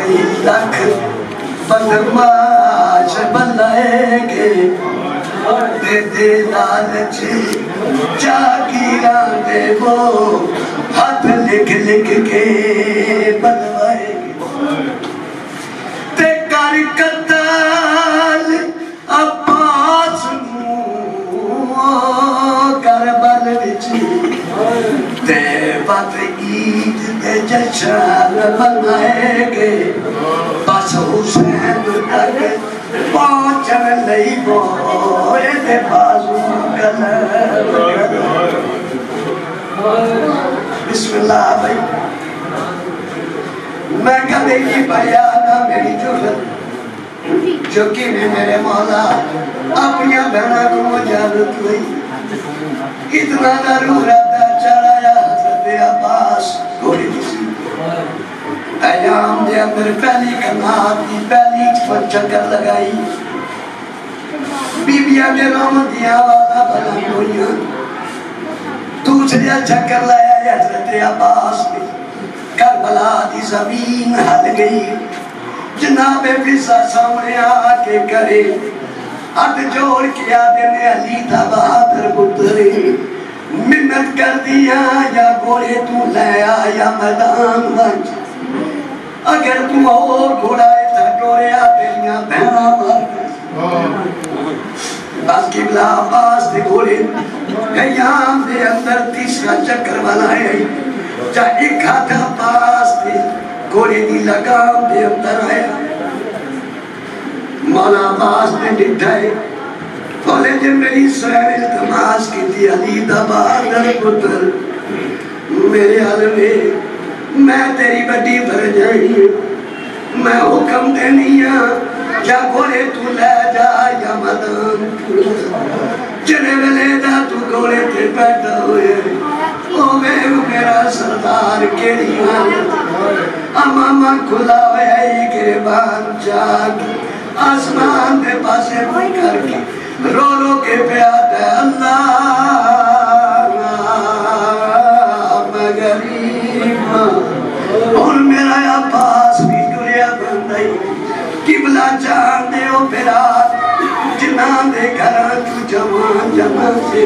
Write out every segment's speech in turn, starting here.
लख बदमाश बनाएंगे दे लालच जागीरा दे वो हाथ लिख लिख के बनवाएंगे ते कर कताल अब्बास करबल विच ते बात ईद दे जश्न मनाएंगे बस हुसैन तक पहुंचन लई बोए दे बाजू गल बिस्मिल्लाह भाई मैं कभी नहीं पाया ना मेरी जुर्रत जो कि मेरे मौला अपनी बहना को इजाजत हुई इतना जरूरत चढ़ाया हज़रत अब्बास घोड़े अयाम दे अंदर पहली कनात की पहली चक्कर लगाई बीबियां के रोम दिया आवाज़ बुलंद हुई दूसरा चक्कर लाया हज़रत अब्बास ने करबला की ज़मीन हल गई जनाबे फिजा सामने आके करे हाथ जोड़ के आदे ने अली दा बहादुर पुत्र मिन्नत कर दिया या घोड़े तू ले आया मैदान मंच अगर तू और घोड़ा ऐसा टोरिया तेरिया बहना मार बस किबला अब्बास दे घोड़े कयाम दे अंदर तीसरा चक्कर बनाए जा एक हाथ अब्बास दे घोड़े दी लगाम दे अंदर आया मौला अब्बास ने दिखाए बोले जे मेरी सैर इल्तमास की थी अली दा बहादुर पुत्र मेरे हाल में मैं तेरी बड़ी भरजाई मैं हुक्म देनी या घोड़े तू ले जा या मदान जने वेले दा तू घोड़े ते बैठा हुए ओ मेरा सरदार केड़ी अमामा खुला होया गिरबान जाग आसमान दे पासे मुंह करके रो रो के प्याद अल्लाह मैं गरीब और मेरा अब्बास भी दुनिया बन गई किबला जान दे ओ मेरा जिन्ना दे घर तू जवान जवान से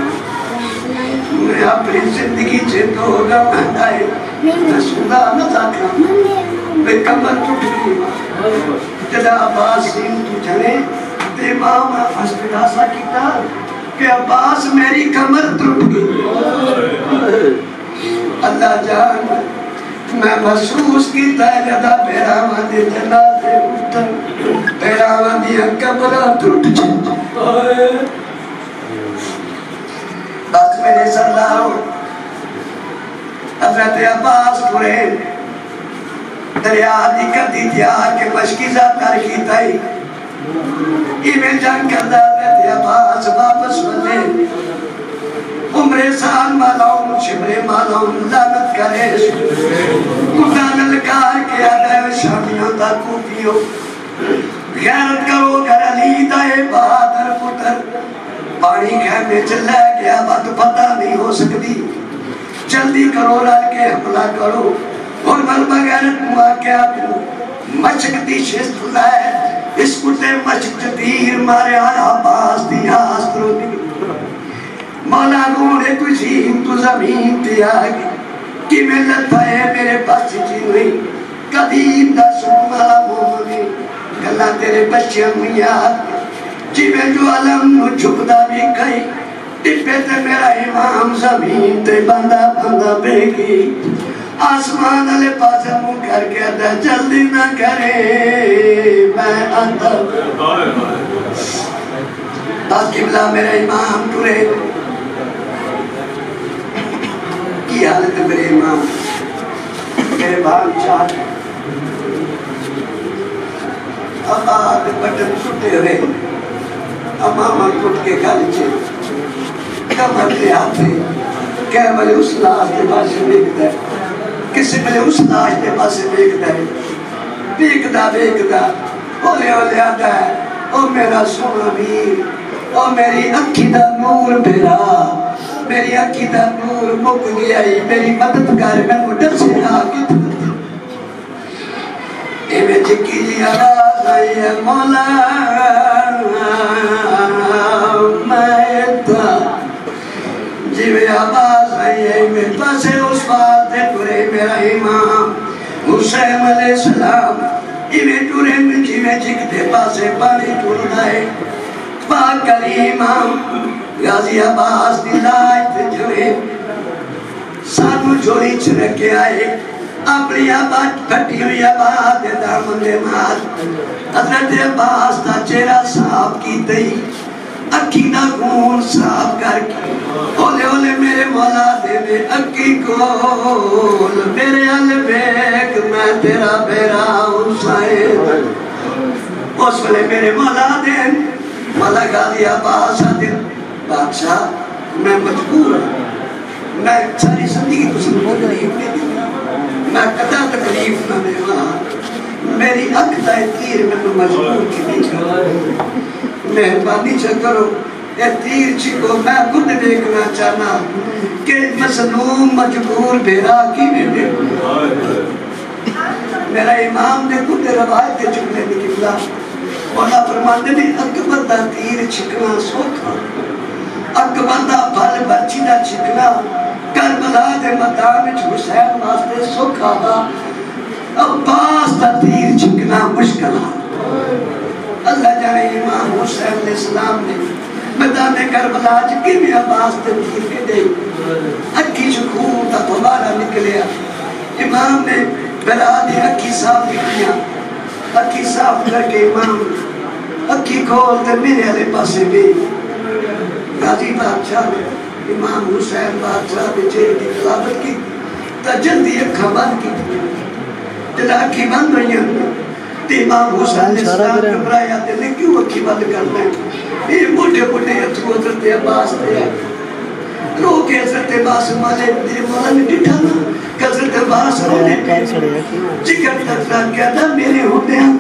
मैं अपनी जिंदगी से तो गवाए मैं सुना न था मैं कमर टूट गई जदा अब्बास सिंह तू चले ते मामा फस्टासा कीता कि अब्बास मेरी कमर टूट गई अल्लाह जान मैं महसूस कीता जदा पैरावा दे जनाजे उतर पैरावा दी कमरा टूट गई बस मेरे सरदार हज़रत अब्बास पूरे दरिया दी कदी त्यार के मशकीज़ा कर की ताई इवें जंग करदा हज़रत अब्बास वापस वले उम्रे साल मालाऊं शिमरे मालाऊं लानत करे खुदा ललकार के आदा शामियों दा कूफियो गैरत करो घर अली दा बहादुर पुत्र पानी खेमे च लै गया बद पता नहीं हो सकती जल्दी करो रल के हमला करो और मल बगैर तुआ क्या मशक दी शिस्त लै इस कुत्ते मशक च तीर मारे अब्बास दी आस्त्रो मौला रोने तुझी तू जमीन ते आ गई कि मैं लताए मेरे पास जी हुई कदीम दा सुना मोहनी गल्ला तेरे बच्चे मुया जिवें जो अलम नु झुकदा भी कई टिप्पे ते मेरा इमाम जमीन ते बंदा बंदा बेगी आसमान वाले पास मुंह करके अदा जल्दी ना करे मैं अंदर बस किबला मेरा इमाम टुरे की हालत मेरे इमाम मेरे बाल चार अब बटन छुटे हुए अमामा टूट के खाली चे कमर के हाथे क्या वाले उस लाश के पास देखता है किसी वाले उस लाश के पास देखता है देखता देखता ओले ओले आता है ओ मेरा सोना वीर ओ मेरी अखी दा नूर मेरा मेरी अखी दा नूर मुक गया मेरी मदद कर मैं डर से आके इमें चिकी जी आवाज आई है मौला मैं था जिवे आवाज आई है मेरे पासे उस बात दे पूरे मेरा इमाम हुसैन अलैहिस्सलाम इमें टूरे में जिवे चिकते पासे पानी टूर रहे पाक इमाम गाजी अब्बास दिलाए जोए सानू जोड़ी च रखे आए अपनी आबाद फटी हुई आबाद दामन दे मार हजरत अब्बास दा चेहरा साफ की दई अखी दा खून साफ करके ओले ओले मेरे मौला दे दे अखी कोल मेरे अल बेक मैं तेरा बेरा हुसैन उस वेले मेरे मौला दे मौला गाजी अब्बास दिन बादशाह मैं मजबूर मैं सारी जिंदगी तुझे तकलीफ नहीं मैं कदा तकलीफ ना देवा मेरी अख का तीर मैंने मजबूर की मेहरबानी करो ये तीर छिको मैं खुद देखना चाहना कि मसलूम मजबूर बेरा की मेरा इमाम ने खुद रवायत चुकने निकला मौला फरमाते ने अकबर दा तीर छिकना सौखा अकबर दा फल बच्ची दा छिकना करबला दे मैदान विच हुसैन वास्ते सौखा था अब्बास दा तीर छिकना मुश्किल अल्लाह जाने इमाम हुसैन अलैहिस्सलाम ने मैदान करबला च किवें अब्बास दे तीर के दे अखी च खून दा फवारा निकलिया इमाम ने बेरा दी अखी साफ किया अखी साफ करके इमाम अखी खोल ते मेरे वाले पासे भी गाजी बादशाह इमाम हुसैन बादशाह के चेहरे की खिलाफत की तो जल्दी अखा बंद की जब अखी बंद हुई तो इमाम हुसैन ने सलाम घबराया ते क्यों अखी बंद करना है ये मोटे मोटे हथों हजरत अब्बास ने रो के हजरत अब्बास माले मेरे मौला ने डिठा ना हजरत अब्बास ने जिगर तक कहता मेरे होते हैं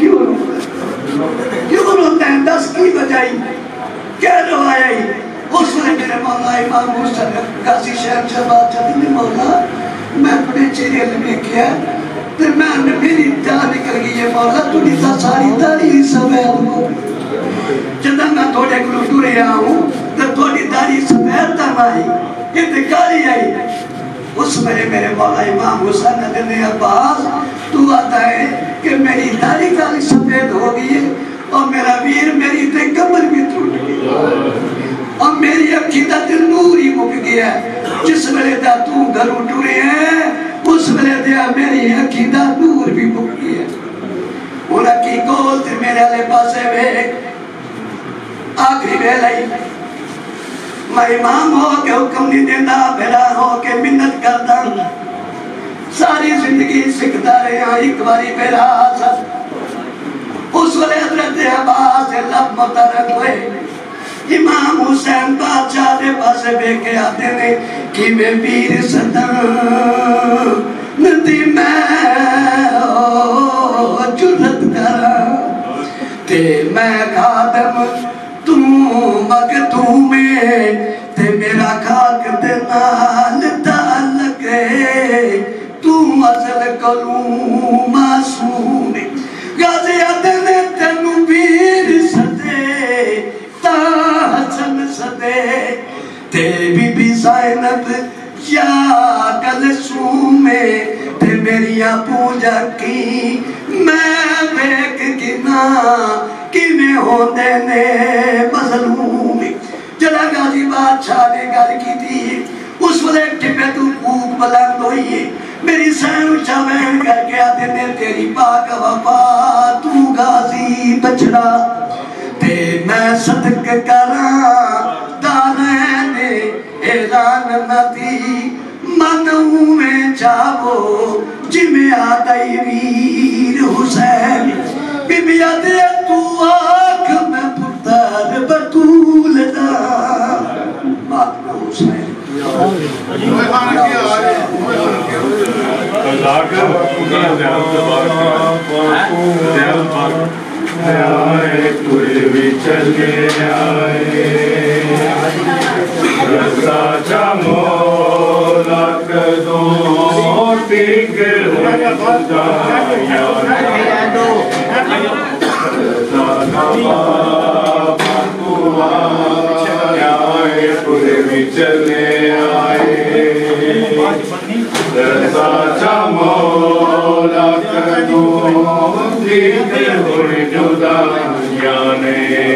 क्यों रोते हैं 10 की बजाई क्या रवाया उस वेले मेरे मौला इमाम हुसैन गाजी शहर बादशाह ने मौला मैं अपने चेहरे में देखा ते मैं मेरी जान निकल गई है मौला तुझी ता सारी दाढ़ी सफेद हो जदा मैं थोड़े को टुरे आऊं तो थोड़ी दाढ़ी सफेद ता आई ये ते काली आई उस मेरे मौला इमाम हुसैन ने अब्बास तू आता है कि मेरी दाढ़ी काली सफेद हो गई है और मेरा वीर मेरी ते कमर भी टूट गई और मेरी अखी का दिल नूर ही मुक गया जिस वेले दा तू घरों टुरे है उस वेले दिया मेरी अखी का नूर भी मुक गया हुन अखी कोल ते मेरे वाले पासे वेख आखिरी वेले मैं इमाम हो के हुक्म नहीं देता बेरा हो के मिन्नत करता सारी जिंदगी सिखता रहा एक बारी बेरा उस वेले हजरत अब्बास लब मुतरक हुए इमाम हुसैन बादशाह दे पास बेके आते ने कि मैं वीर सदा नदी मैं जुरत करा ते मैं खादम तू मखदूम ते मेरा खाक दे नाल ताल्लुक तू अज़ल कलू मासूम गाज़ी आते ने तेनू वीर सदे ता हसन सदे ते बीबी ज़ैनब या कलसूम ते मेरिया पूजा की मैं वेख गिना किवें होंदे ने मज़लूम जड़ा गाजी बादशाह ने गल की थी उस वेले टिपे तू कूक बुलंद होई मेरी सैन उच्चा बहन करके आते ने तेरी पाक वफा तू गाजी बछड़ा ते मैं सदक करा दाने ने ऐलान नदी मनू में जावो जिमें आदई वीर हुसैन बिबिया दे तू आँख में पुत्र बतूल दा बात में हुसैन चले आए साचा मौला कदों दीद हुन जुदा जाने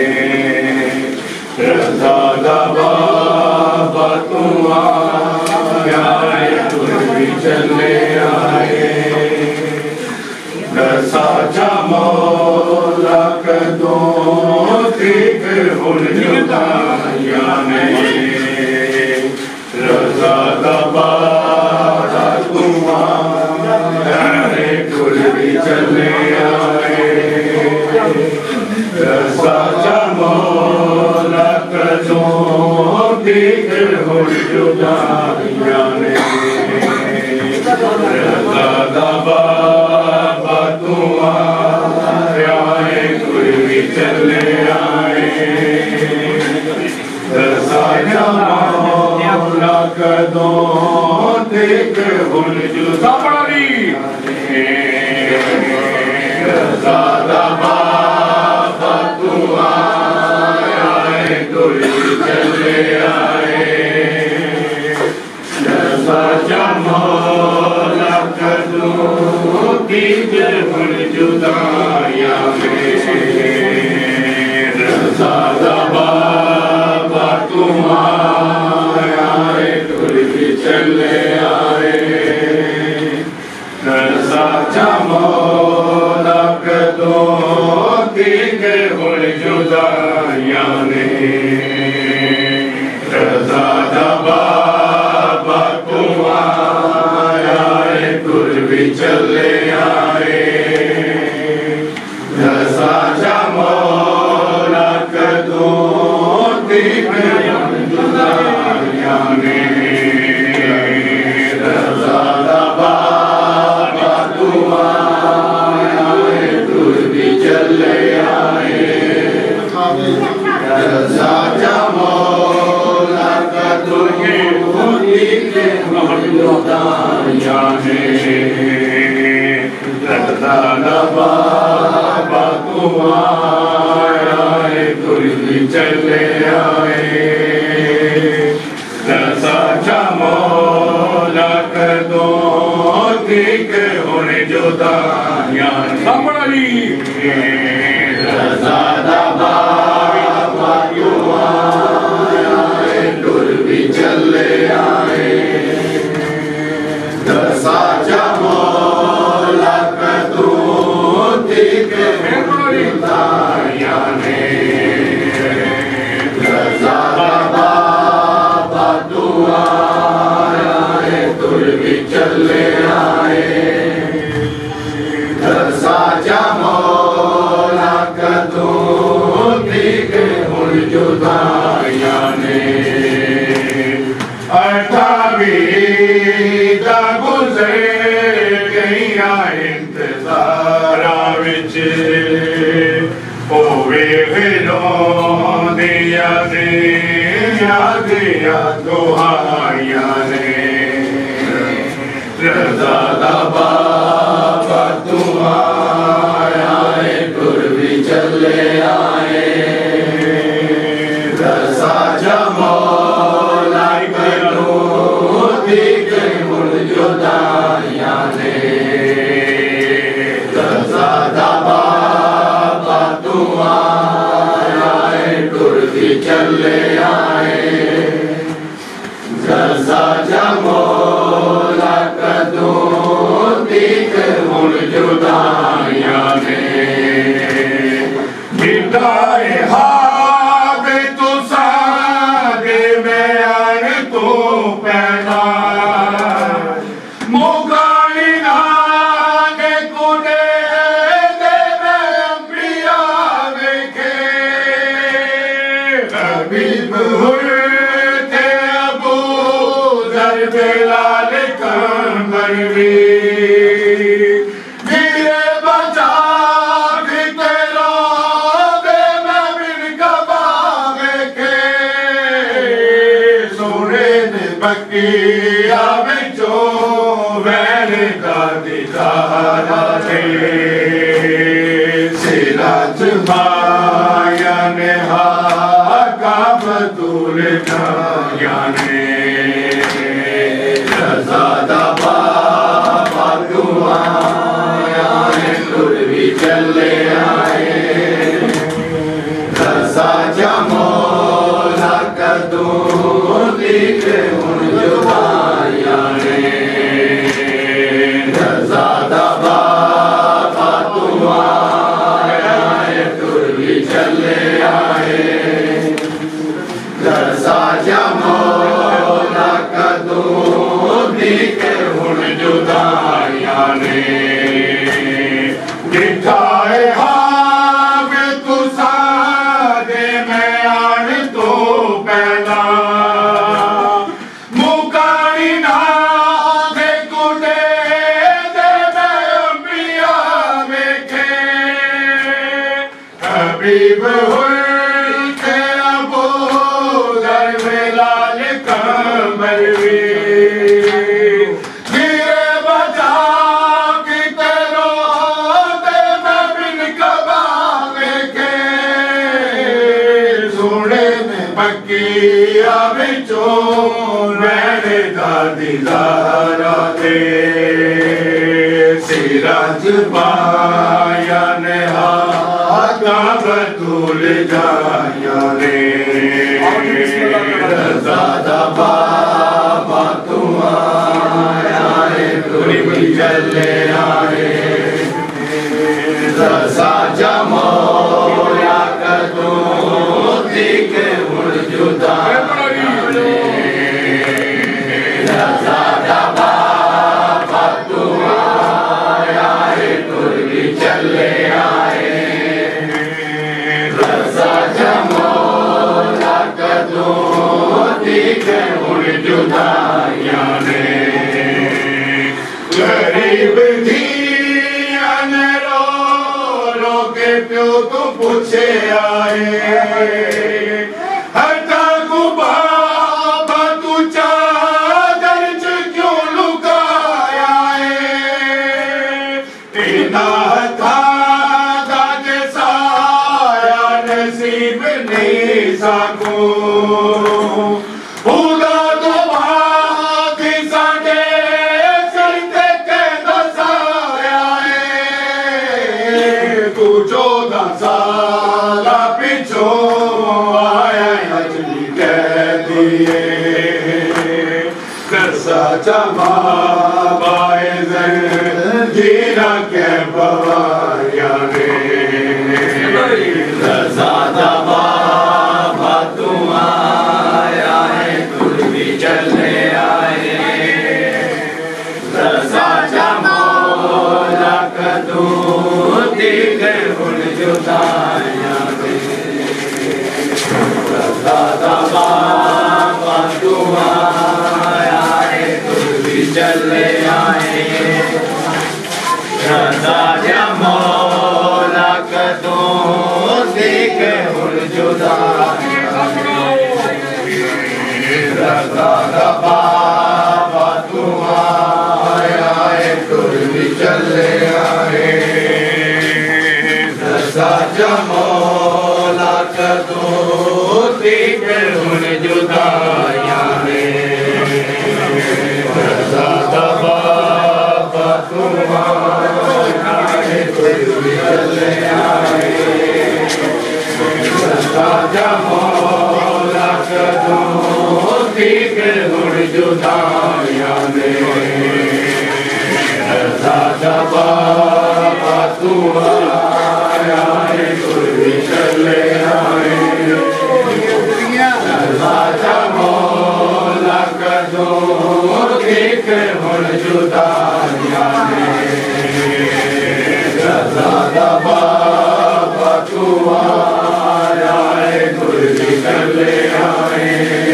रज़ा दा बाबा तू आए तुर भी चले आए साचा मौला कदों दीद हुन जुदा जाने रज़ा दा बाबा तू आए तुर भी चले आए साचा मौला कदों दीद हुन जुदा जाने रज़ा दा बाबा तू आए तुर भी चले आए साचा मौला कदों दीद हुन जुदा पड़ी रज़ा दा बाबा तू आए तुर भी चले आए साचा मौला कदों दीद हुन जुदा जाने रज़ा दा बाबा तू आए तुर भी चले आए साचा मौला कदों दीद हुन जुदा जाने रज़ा दा बाबा तू आए तुर भी चले आए साचा मौला कदों दीद हुन जुदा जाने रज़ा दा बाबा तू आए तुर भी चले आए साचा मौला कदों दीद हुन जुदा जाने रज़ा दा बाबा तू आए तुर भी चले आए साचा मौला कदों दीद हुन जुदा जाने रज़ा दा बाबा तू आए तुर भी चले आए साचा मौला कदों दीद हुन जुदा जाने रज़ा दा बाबा तू आए तुर भी चले आए साचा मौला कदों दीद हुन जुदा जाने 28 दा गुज़र गईया इंतज़ारा विच होवे फिरों दी याद दुआइयां ने रज़ा दा बाबा तू आए तुर भी चले आए साचा मौला कदों दीद हुन जुदा जाने रज़ा दा बाबा तू आए तुर भी चले आए साचा मौला कदों दीद हुन जुदा जाने बिदाए हाब तू सादे बयान तू पैदा मुगानी नागे कुने दे में अंबिया देखे हबीब हुए थे अबू दर बेलाल कंबर भी बकिया बिचो वैन का दिदारा थे सिराज माया ने हा का बतूल जाने चले आए रसा जमोला कदों दिख हुन जुदाइयां ने रजा दबा तुम्हारे तुर भी चले आए रसा जमोला कदों दिख हुन जुदाइयां ने दिखाए हाव तुसा दे मैं आन तो पहला मुकानी ना दे कुटे दे मैं अंबिया वेखे हबीब हुए अबू दर बिलाल कमर वे पक्किया बिचों मैंने दादी ज़हरा दे सिराज पाया ने आका बतूल जाया ने रज़ा दबा तुम्हारे तुरी चले आए रज़ा जमोला कदों दिख हुन जुदाइयां ने रज़ा दबा तुम्हारे तुर भी चले आए रज़ा जमोला कदों दिख हुन जुदाइयां ने गरीब थी प्यो तो पूछे आए हटा को बाबा तू चादर च क्यों लुकाया है तेना था दादे साया नसीब नहीं साको उदा तो बात साडे सिरते के दसाया है तू 14 साला पिछो आया अजली कह दिए रसा जमा बाए जीरा के बवाया ने रसा दबा तुम्हारा है तुर भी चले आए रसा जमोला कदों दिख हुन जुदाइयां ने रज़ा दबा तुम्हारा है तुर भी चले आए रज़ा जमोला कदों दिख हुन जुदाइयां ने रज़ा दबा तुम्हारा है तुर भी चले आए रज़ा जमोला कदों दिख हुन जुदाइयां ने रज़ा दबा तुम्हारा है तुर भी चले आए रज़ा जमोला कदों दिख हुन जुदाइयां ने रज़ा दबा तुम्हारा है तुर भी चले आए रज़ा जमोला कदों दिख हुन जुदाइयां ने रज़ा दबा तुम्हारा है तुर भी चले आए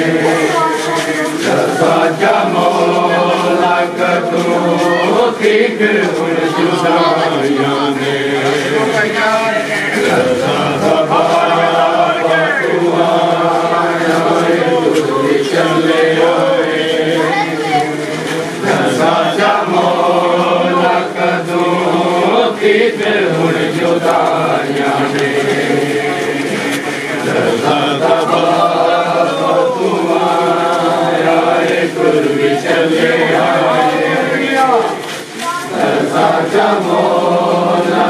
रज़ा जमोला कदों दिख हुन जुदाइयां ने रज़ा दबा तुम्हारा है तुर भी चले आए रज़ा जमोला कदों दिख हुन जुदाइयां ने रज़ा दबा तुम्हारा है तुर भी चले आए रज़ा जमोला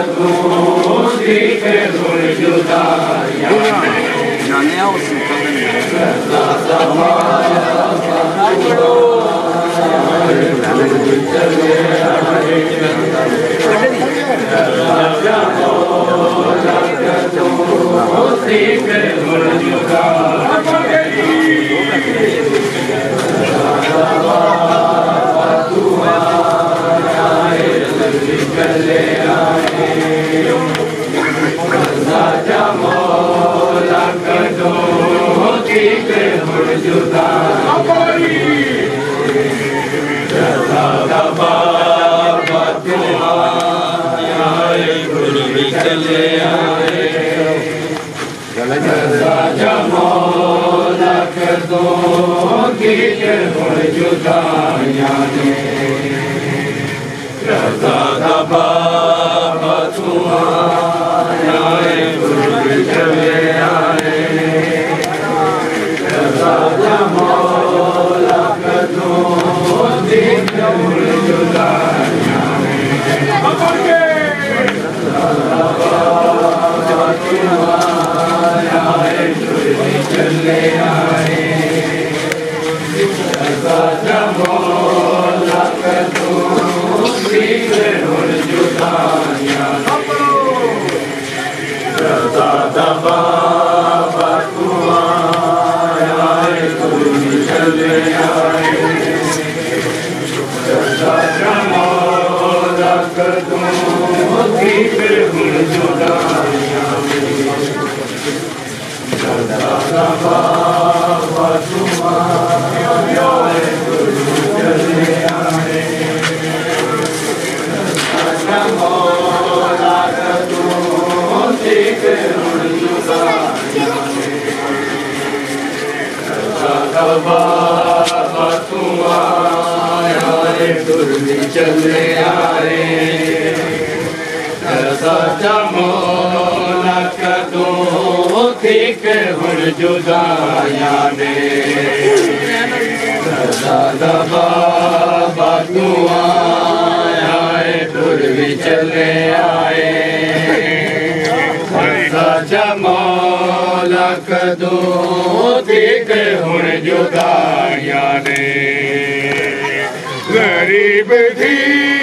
गरीब थी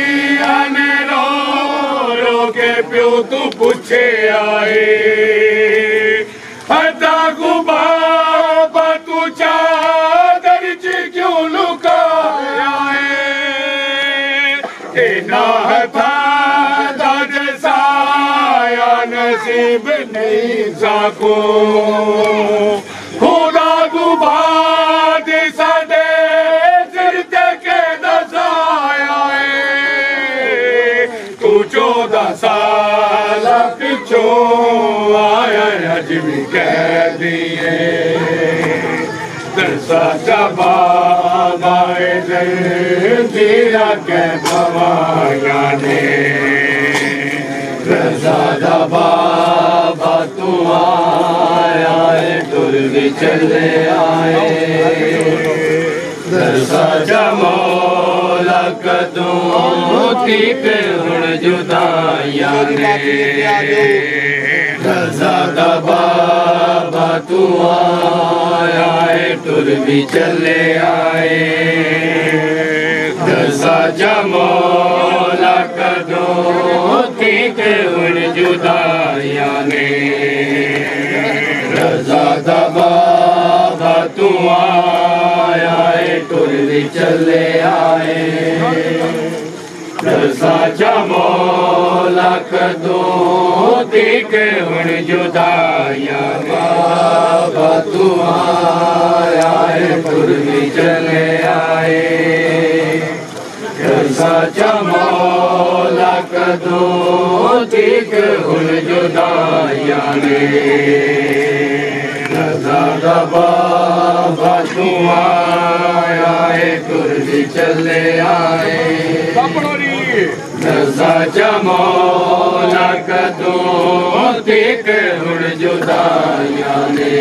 आने रो रो के प्यो तू पूछे आए हदा गुबा तू चादर च क्यों लुकाया है ना था दर्द साया नसीब नहीं साको खुदा गुबा साडे सिर के दसाया है तू 14 साल पिछों आया अज भी कह दिए दरसा जवाब आए तेरा के भवाया ने रजा बाबा तू आया तुर भी चले आए दरसा जमौला कदों ठीक हुण जुदाइया ने रजा बाबा तू आया तुर भी चले आए दरसा जमौला कदों ठीक हुण जुदाइया ने रजा बाबा तू आया तुर भी चले आए रजा जमौला कदों ठीक हुण जुदाइया बाबा तू आया तुर भी चले आए रजा जमौला कदों ठीक हुण जुदाइया ने रजा बाबा तू आया तुर भी चले आए रजा जमौला कदों ठीक हुण जुदाइया ने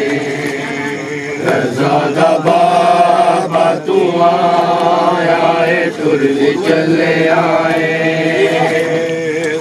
रजा बाबा तू आया तुर भी चले आए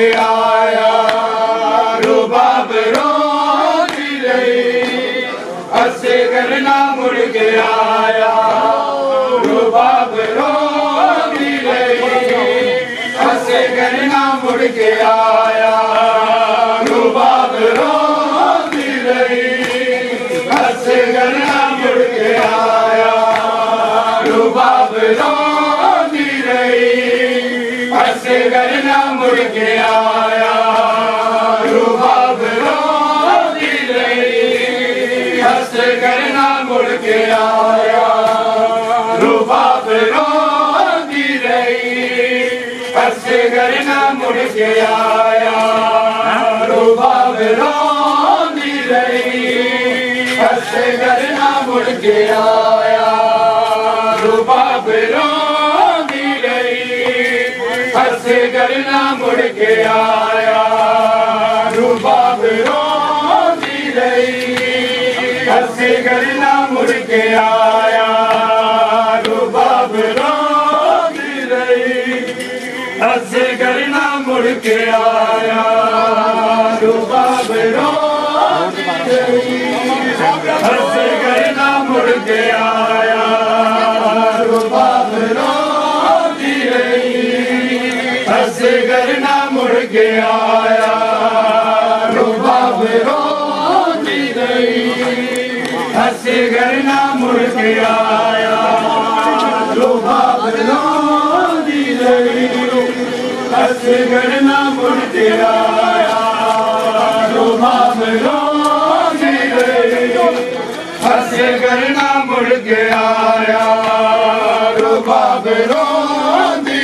के आया रुबाब रोती रही असगर ना मुड़ के आया रुबाब रोती रही असगर ना मुड़ के आया रुबाब रोती रही असगर ना मुड़ के आया रुबाब रोती रही असगर ना मुड़ के आया रुबाब रोती रही असगर ना मुड़ के आया रुबाब रोती रही असगर ना मुड़ के आया रुबाब रोती रही असगर ना मुड़ के आया रुबाब रोती रही असगर ना मुड़ के आया रुबाब रोती रही असगर ना मुड़ के आया रुबाब रोती रही असगर ना मुड़ के आया रुबाब रोती रही असगर ना मुड़ के आया रुबाब रोती रही असगर ना मुड़ के आया रुबाब रोती रही असगर ना मुड़ के आया रुबाब रोती रही असगर ना मुड़ के आया रुबाब रोती रही असगर ना मुड़ के आया रुबाब रोती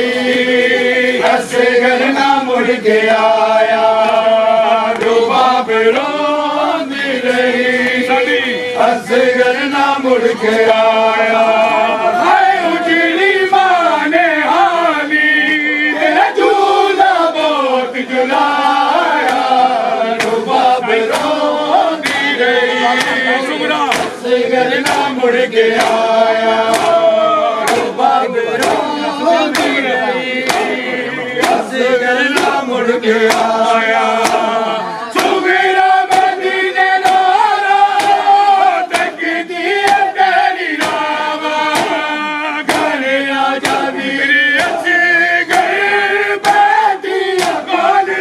रही असगर ना मुड़ के आया रुबाब रोती रही असगर ना मुड़ के आया उजली माने हाली तेरा झूला बहुत जुलाया रुबाब रोती रही असगर ना मुड़ के आया रुबाब रोती रही असगर ना मुड़ के आया सुमेरा मदीने नारा तकदी तेरी रावा घर आजा मेरी असगर बैठिया कौन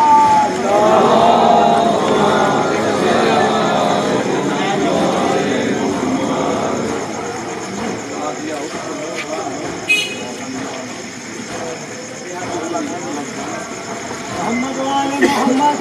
मोहम्मद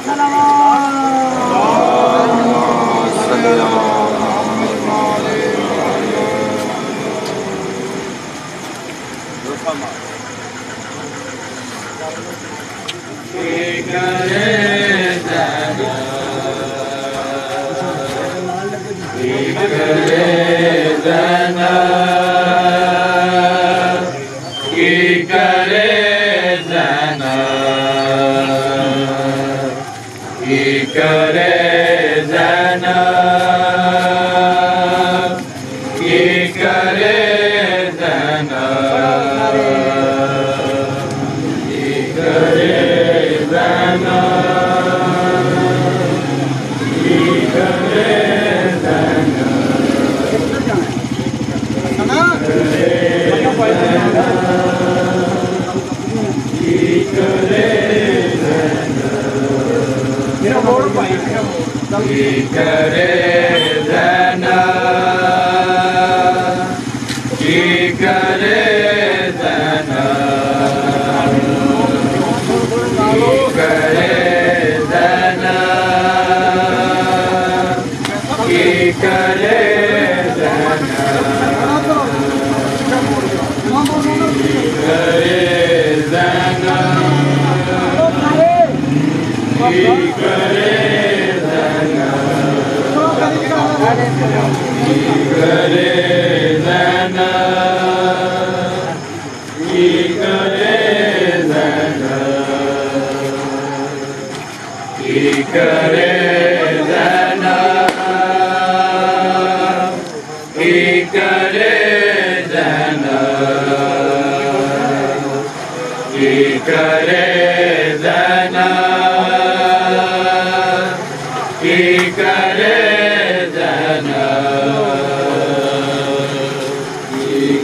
करे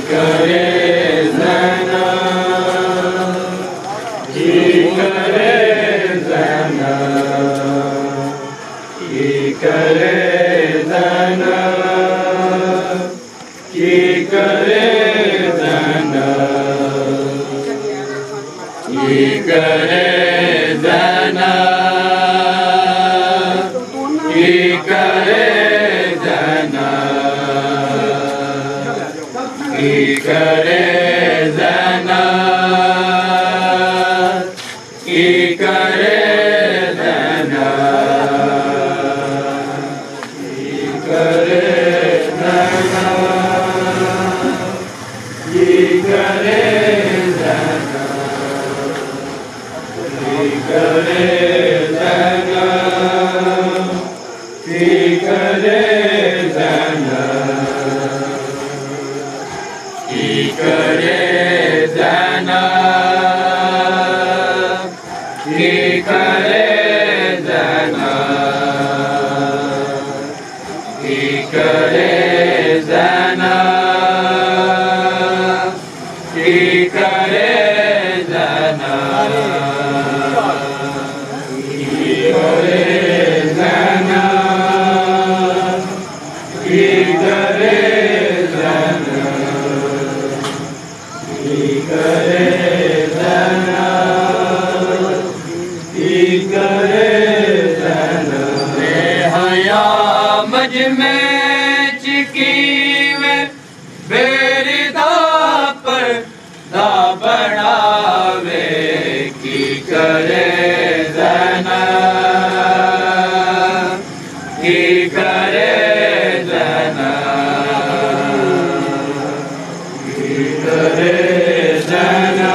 करे जना की करे जना की करे जना की करे जना की करे जना की करे जना की करे जना की करे जना की करे जना की करे जना की करे जना की करे जना की करे जना की करे जना की करे जना की करे जना की करे जना की करे जना की करे जना की करे जना हया मज में चिकी में बेरिदा पर दा बढ़ावे की करे जना की करे जना की करे जना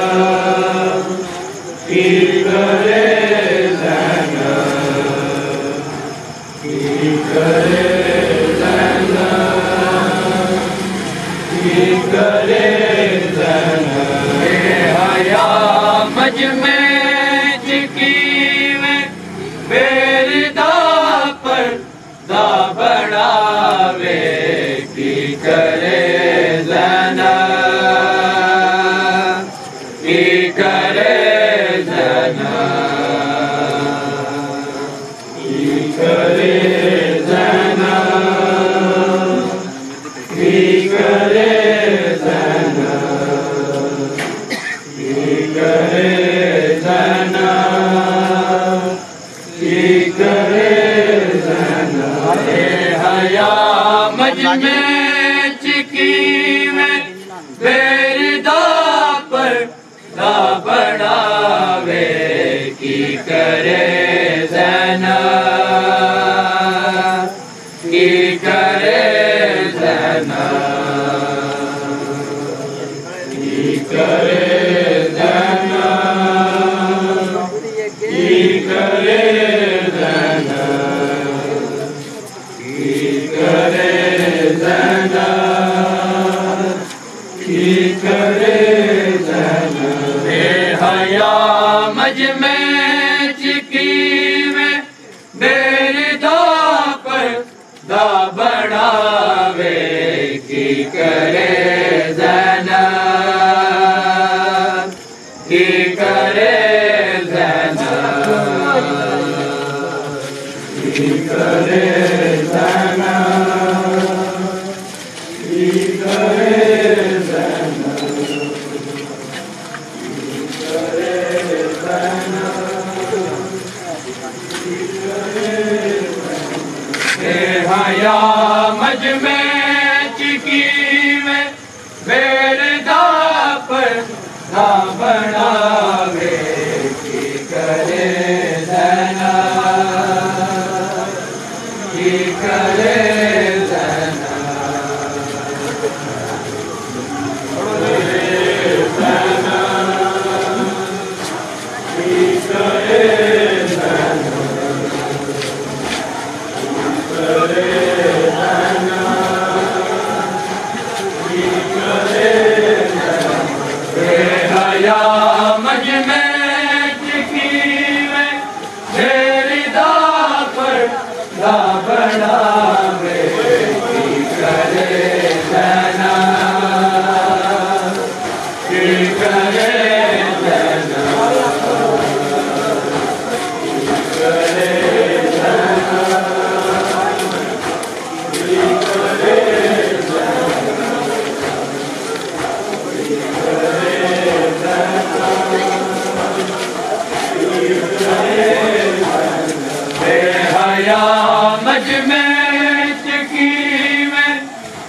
की करे जना की करे जना की करे जना हया मज में चिकी में बेरिदा पर दा बढ़ावे की करे जना की करे जना की करे जना की करे जना की करे जना की करे जना हया मज में चिकी में बेरिदा पर दा बढ़ावे की करे जना की करे जना की करे जना की करे जना की करे जना की करे जना हया मज में चिकी में बेरिदा पर दा बढ़ावे की करे जना की करे जना की करे जना की करे जना हया मज में चिकी में बेरिदा पर दा बढ़ावे की करे जना की करे जना की करे जना करे जना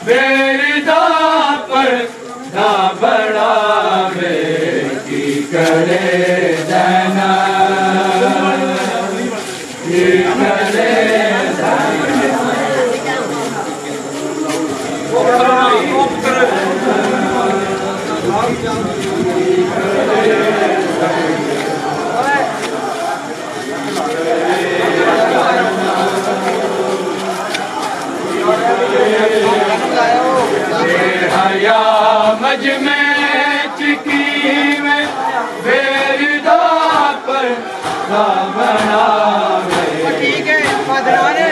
बेरदा पर ना बढ़ावे की करे जना की करे हया मज में चिकी में बेरदा पर ना बनावे ठीक है पधराने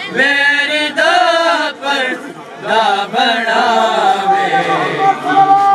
बेरदा पर ना बढ़ावे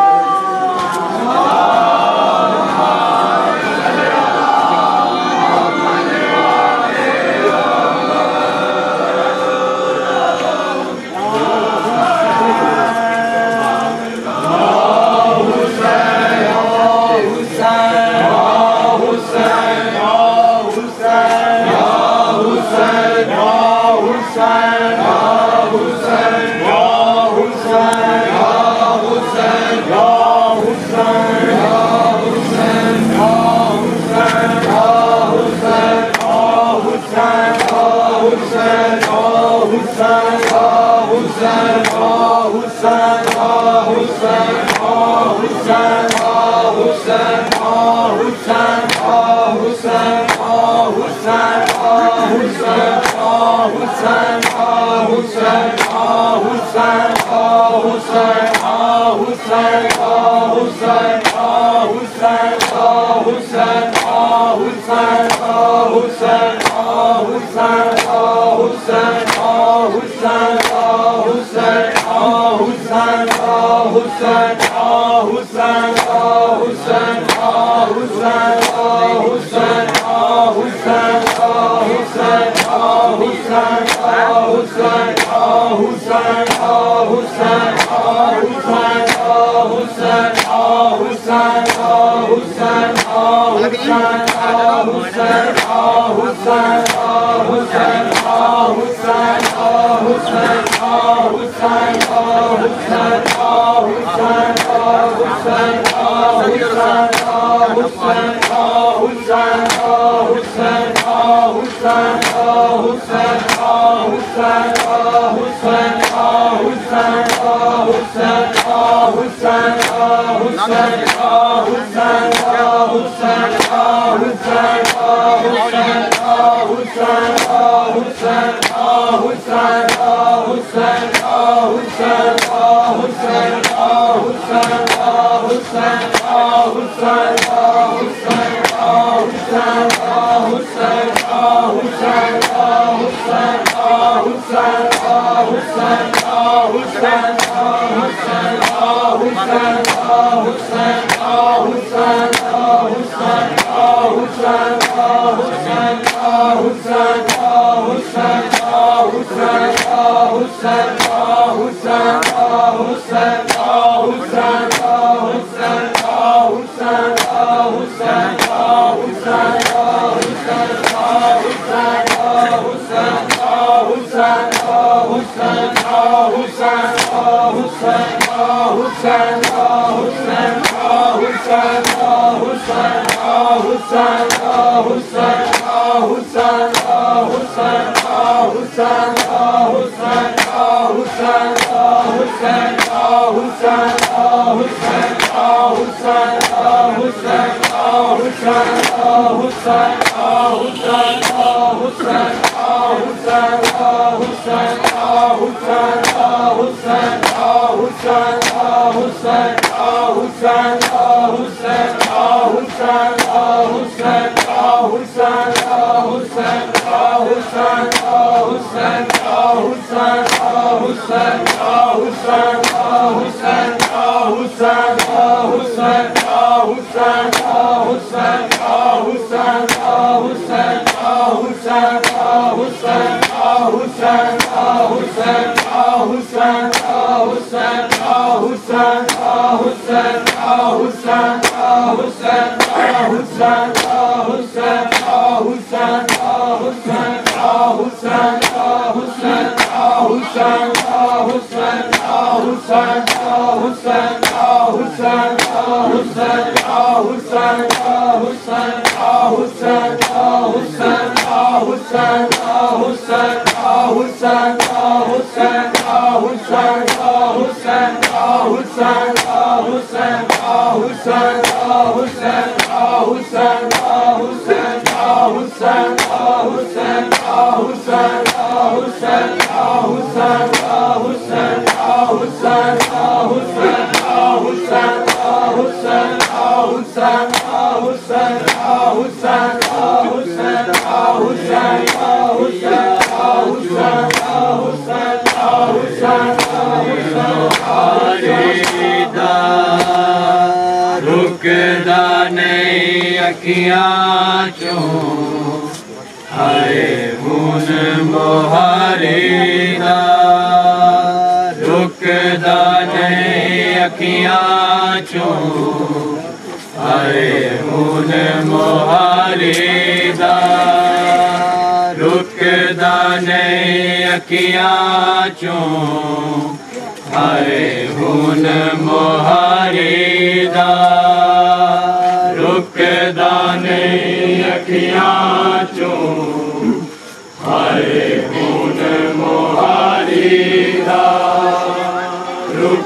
रुक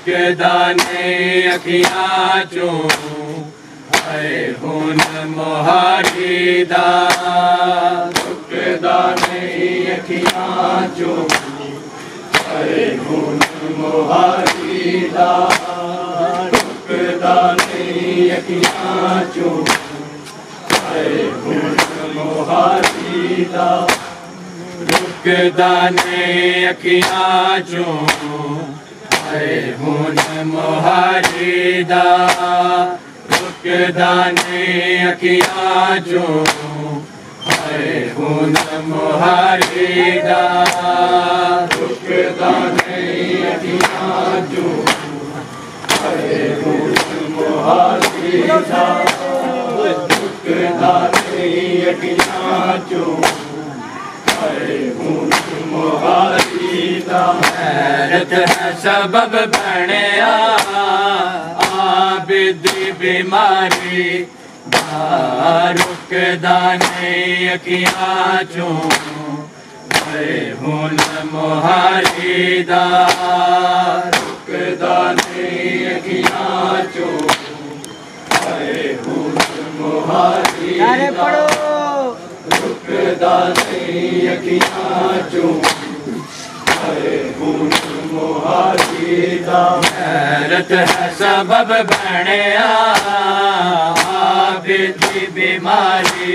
रुकदा नहीं अखियां चों ऐ हुन मुहारी दा रुकदा नहीं अखियां चों ऐ हुन मुहारी दा रुकदा नहीं अखियां चों ऐ हुन मुहारी दा रुकदा नहीं अखियां चों ऐ हुन मुहारी दा रुकदा नहीं अखियां चों ऐ हुन मुहारी दा रुकदा नहीं अखियां चों ऐ हुन मुहारी दा रुकदा नहीं अखियां चों हैरत है सबब बनिया आबिद बीमारी रुकदा नहीं अखियां चों ऐ हुन मुहारी दा रुकदा नहीं अखियां चों ऐ हुन मुहारी दा रुकदा नहीं अखियां चों ऐ हुन मुहारी दा हैरत है सबब बनिया आबिद बीमारी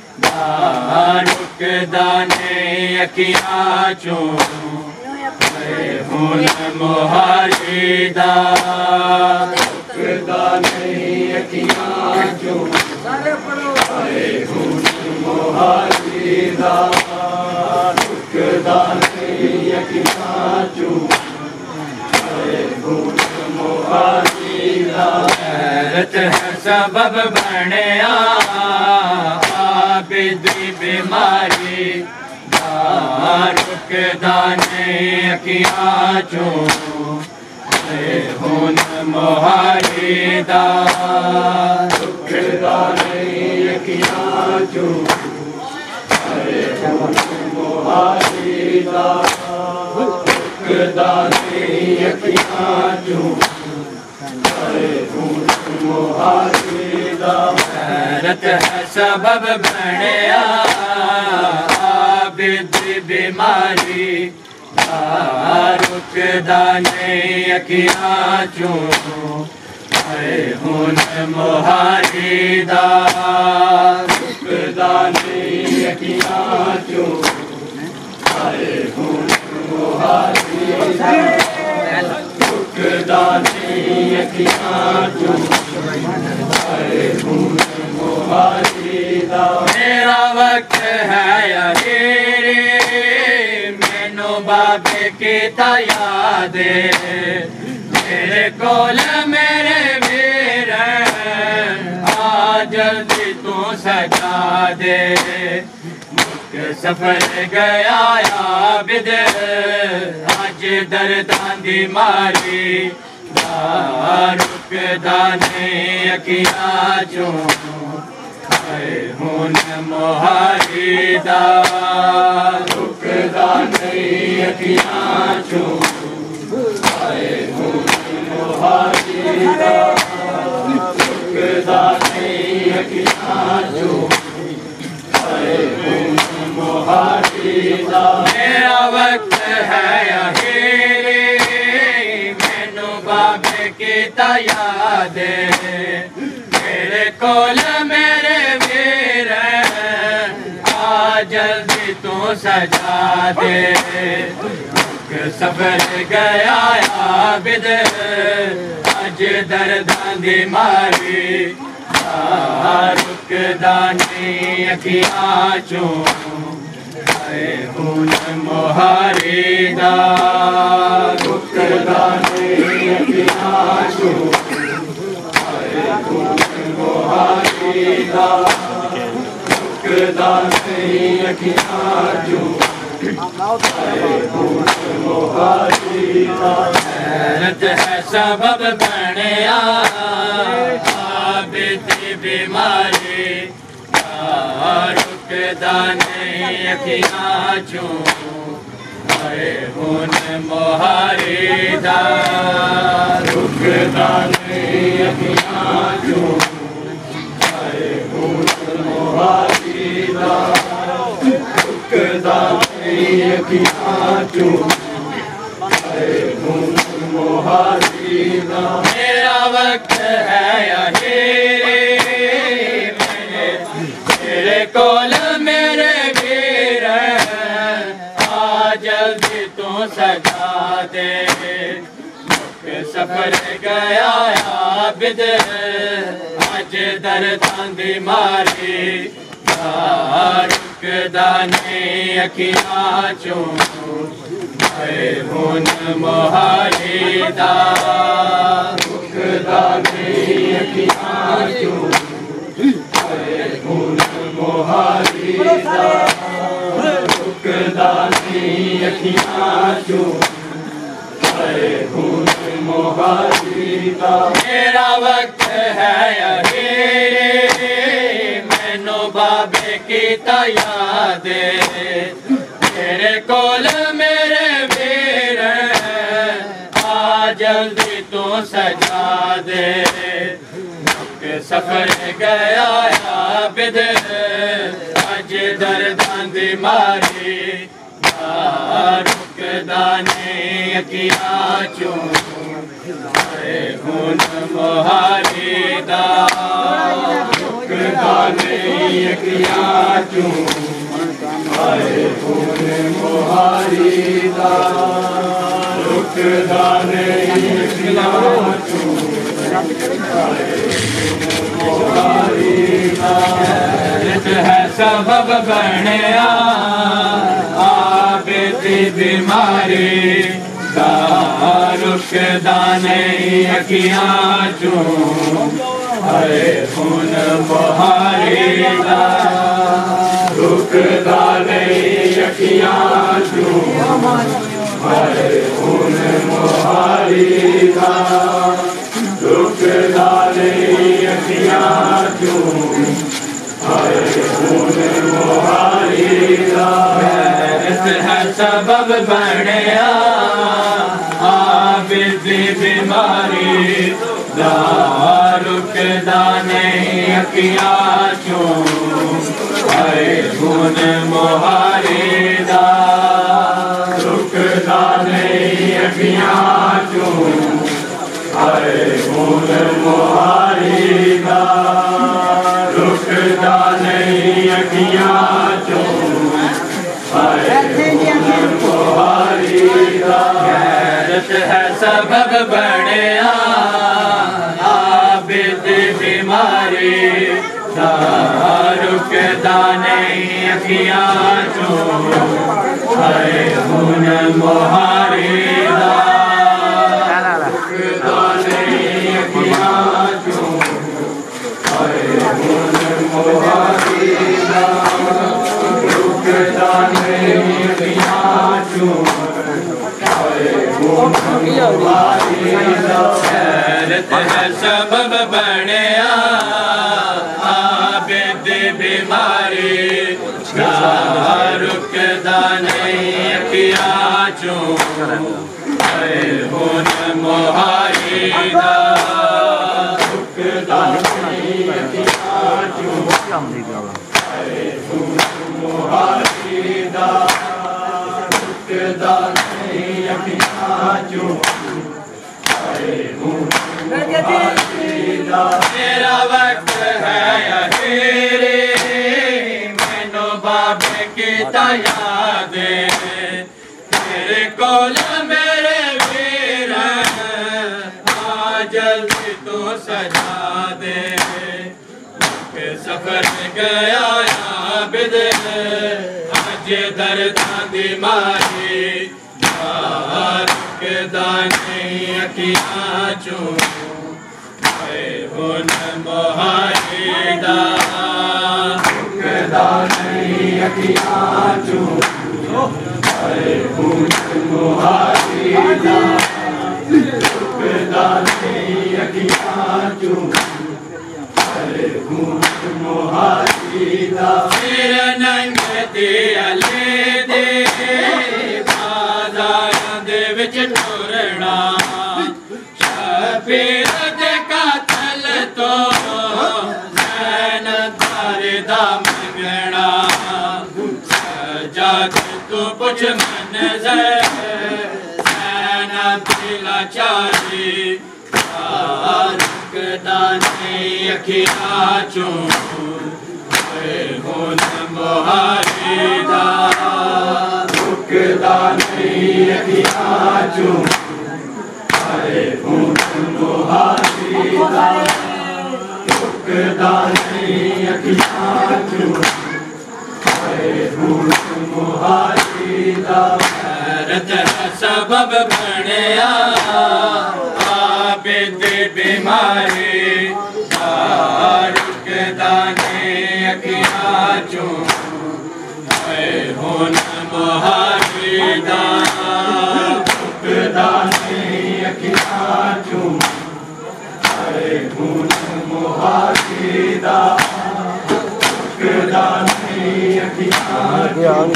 रुकदा नहीं अखियां चों ऐ हुन मुहारी दा रुकदा नहीं अखियां चों ऐ हुन मुहारी दा रुकदा नहीं अखियां चों ऐ हुन मुहारी दा हैरत है सबब बनिया आबिद बीमारी रुकदा नहीं अखियां चों ऐ हुन मुहारी दा रुकदा नहीं अखियां चों ऐ हुन मुहारी दा रुकदा नहीं अखियां चों ऐ हुन मुहारी दा हैरत है सबब बनिया आबिद बीमारी रुकदा नहीं अखियां चों ऐ हुन मुहारी दा रुकदा नहीं अखियां चों ऐ हुन मुहारी दा रुकदा नहीं अखियां चों ऐ हुन मुहारी दा मेरा वक्त है अखीरी मैनू बाबे की याद मेरे कोल मेरे वीर आ जल्दी तू सजा दे सफर गया आबिद अज दर्दां दी मारी रुकदा नहीं अखियां चों ऐ हुन मुहारी दा रुकदा नहीं अखियां चों ऐ हुन मुहारी दा रुकदा नहीं अखियां चों ऐ हुन मुहारी दा मेरा वक्त है अखीरी मैनू बाबे की याद मेरे कोल मेरे वीर आ जल्दी तू सजा दे सफर गया आबिद अज दर्दां दी मारी रुकदा नहीं अखियां चों ऐ हुन मुहारी दा रुकदा नहीं अखियां चों ऐ हुन मुहारी दा रुकदा नहीं अखियां चों हैरत है सबब बनिया आबिद बीमारी रुकदा नहीं अखियां चों आए हुन मोहारी दा रुकदा नहीं अखियां चूं आए हुन मोहारी दा रुकदा नहीं अखियां चूं आए हुन मोहारी दा मेरा वक्त है यही तेरे कोल मेरे वीर आ जल्दी तू सजा दे सफर गया आबिद अज दर्दां दी मारी रुकदा नहीं अखियां चूं आए हुन मोहारी दा रुकदा नहीं अखियां चूं आए हुन मोहारी दा रुकदा नहीं अखियां चूं आए हुन मोहारी दा मेरा वक्त है यही मैनू बाबे की याद तेरे कोल मेरे वीर आ जल्दी तू सजा दे सफर गया आबिद अज दर्दां दी मारी रुकदा नहीं अखियां चूं आए हुन मोहारी दा रुकदा नहीं अखियां चूं आए हुन मोहारी दा रुकदा नहीं अखियां चूं है सबब बनया आबिद बीमारी रुकदा नहीं अखियां चूं आए हुन मोहारी दा रुकदा नहीं अखियां चूं आए हुन मोहारी दा रुकदा नहीं अखियां चूं आए हुन मोहारी दा है सबब बनया आबिद बीमारी रुकदा नहीं अखियां चूं आए हुन मोहारी दा रुकदा नहीं अखियां चूं आए हुन मोहारी दा रुकदा नहीं अखियां चूं आए हुन मोहारी दा गैरत है सबब बनया आबिद बीमारी रुकदा नहीं अखियां चूं आए हुन मोहारी दा रुकदा नहीं अखियां चूं आए हुन मोहारी दा रुकदा नहीं अखियां चूं आए हुन मोहारी दा गैरत है सबब बनया आबिद बीमारी रुकदा नहीं अखियां चूं आए हुन मोहारी दा रुकदा नहीं अखियां चूं आए हुन मोहारी दा रुकदा नहीं अखियां चूं आए हुन मोहारी दा मेरा वक्त है यही मैनू बाबे की याद तेरे कोल मेरे वीर आ जल्दी तू सजा दे सफर गया आबिद अज दर्दां दी मारी रुकदा नहीं अखियां चूं आए हुन मोहारी दा रुकदा नहीं अखियां चूं आए हुन मोहारी दा रुकदा नहीं अखियां चूं आए हुन मोहारी दा सिर नंगे दे अले दे पुछ मंज़र सैना दिला चारी रुकदा नहीं अखियां चूं हुन मुहारी दा रुकदा नहीं अखियां चूं हुन मुहारी दा रुकदा नहीं अखियां चूं हुन मुहारी दा गैरत सबब बणिया आबिद बीमारी रुकदा नहीं अखियां चूं हुन मुहारी दा रुकदा नहीं अखियां चूं हुन मुहारी दा रुकदा नहीं अखियां चूं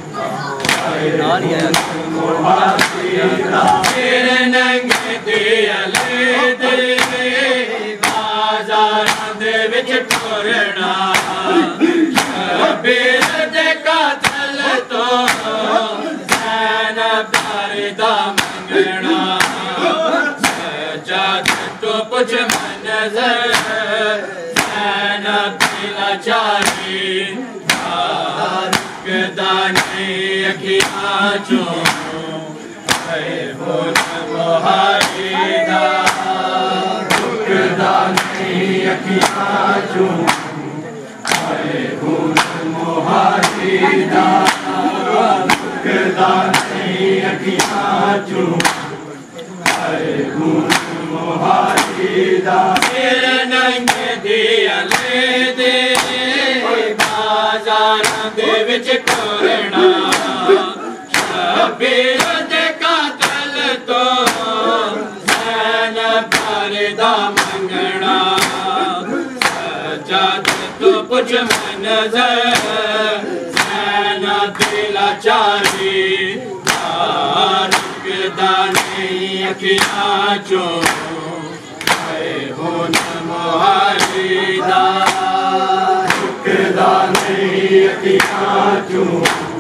तेरे नंगे दिले दे बाज़ारां दे विच टुरना शबीर दे कातल तो ज़ैनब दा मंगना सज्जाद तो पुछ मंज़र ज़ैनब दिला चारी रुकदा नहीं अखियां चूं हुन मुहारी दा रुकदा नहीं अखियां चूं हुन मुहारी दा रुकदा नहीं अखियां चूं हुन मुहारी दा तेरे नंगे दिले दे बाज़ारां दे विच टुरना शबीर दे कातल तो ज़ैनब दा मंगना सज्जाद तो पुछ मंज़र ज़ैनब दिला चारी रुकदा नहीं अखियां चूं हुन मुहारी दा रुकदा नहीं अखियां चूं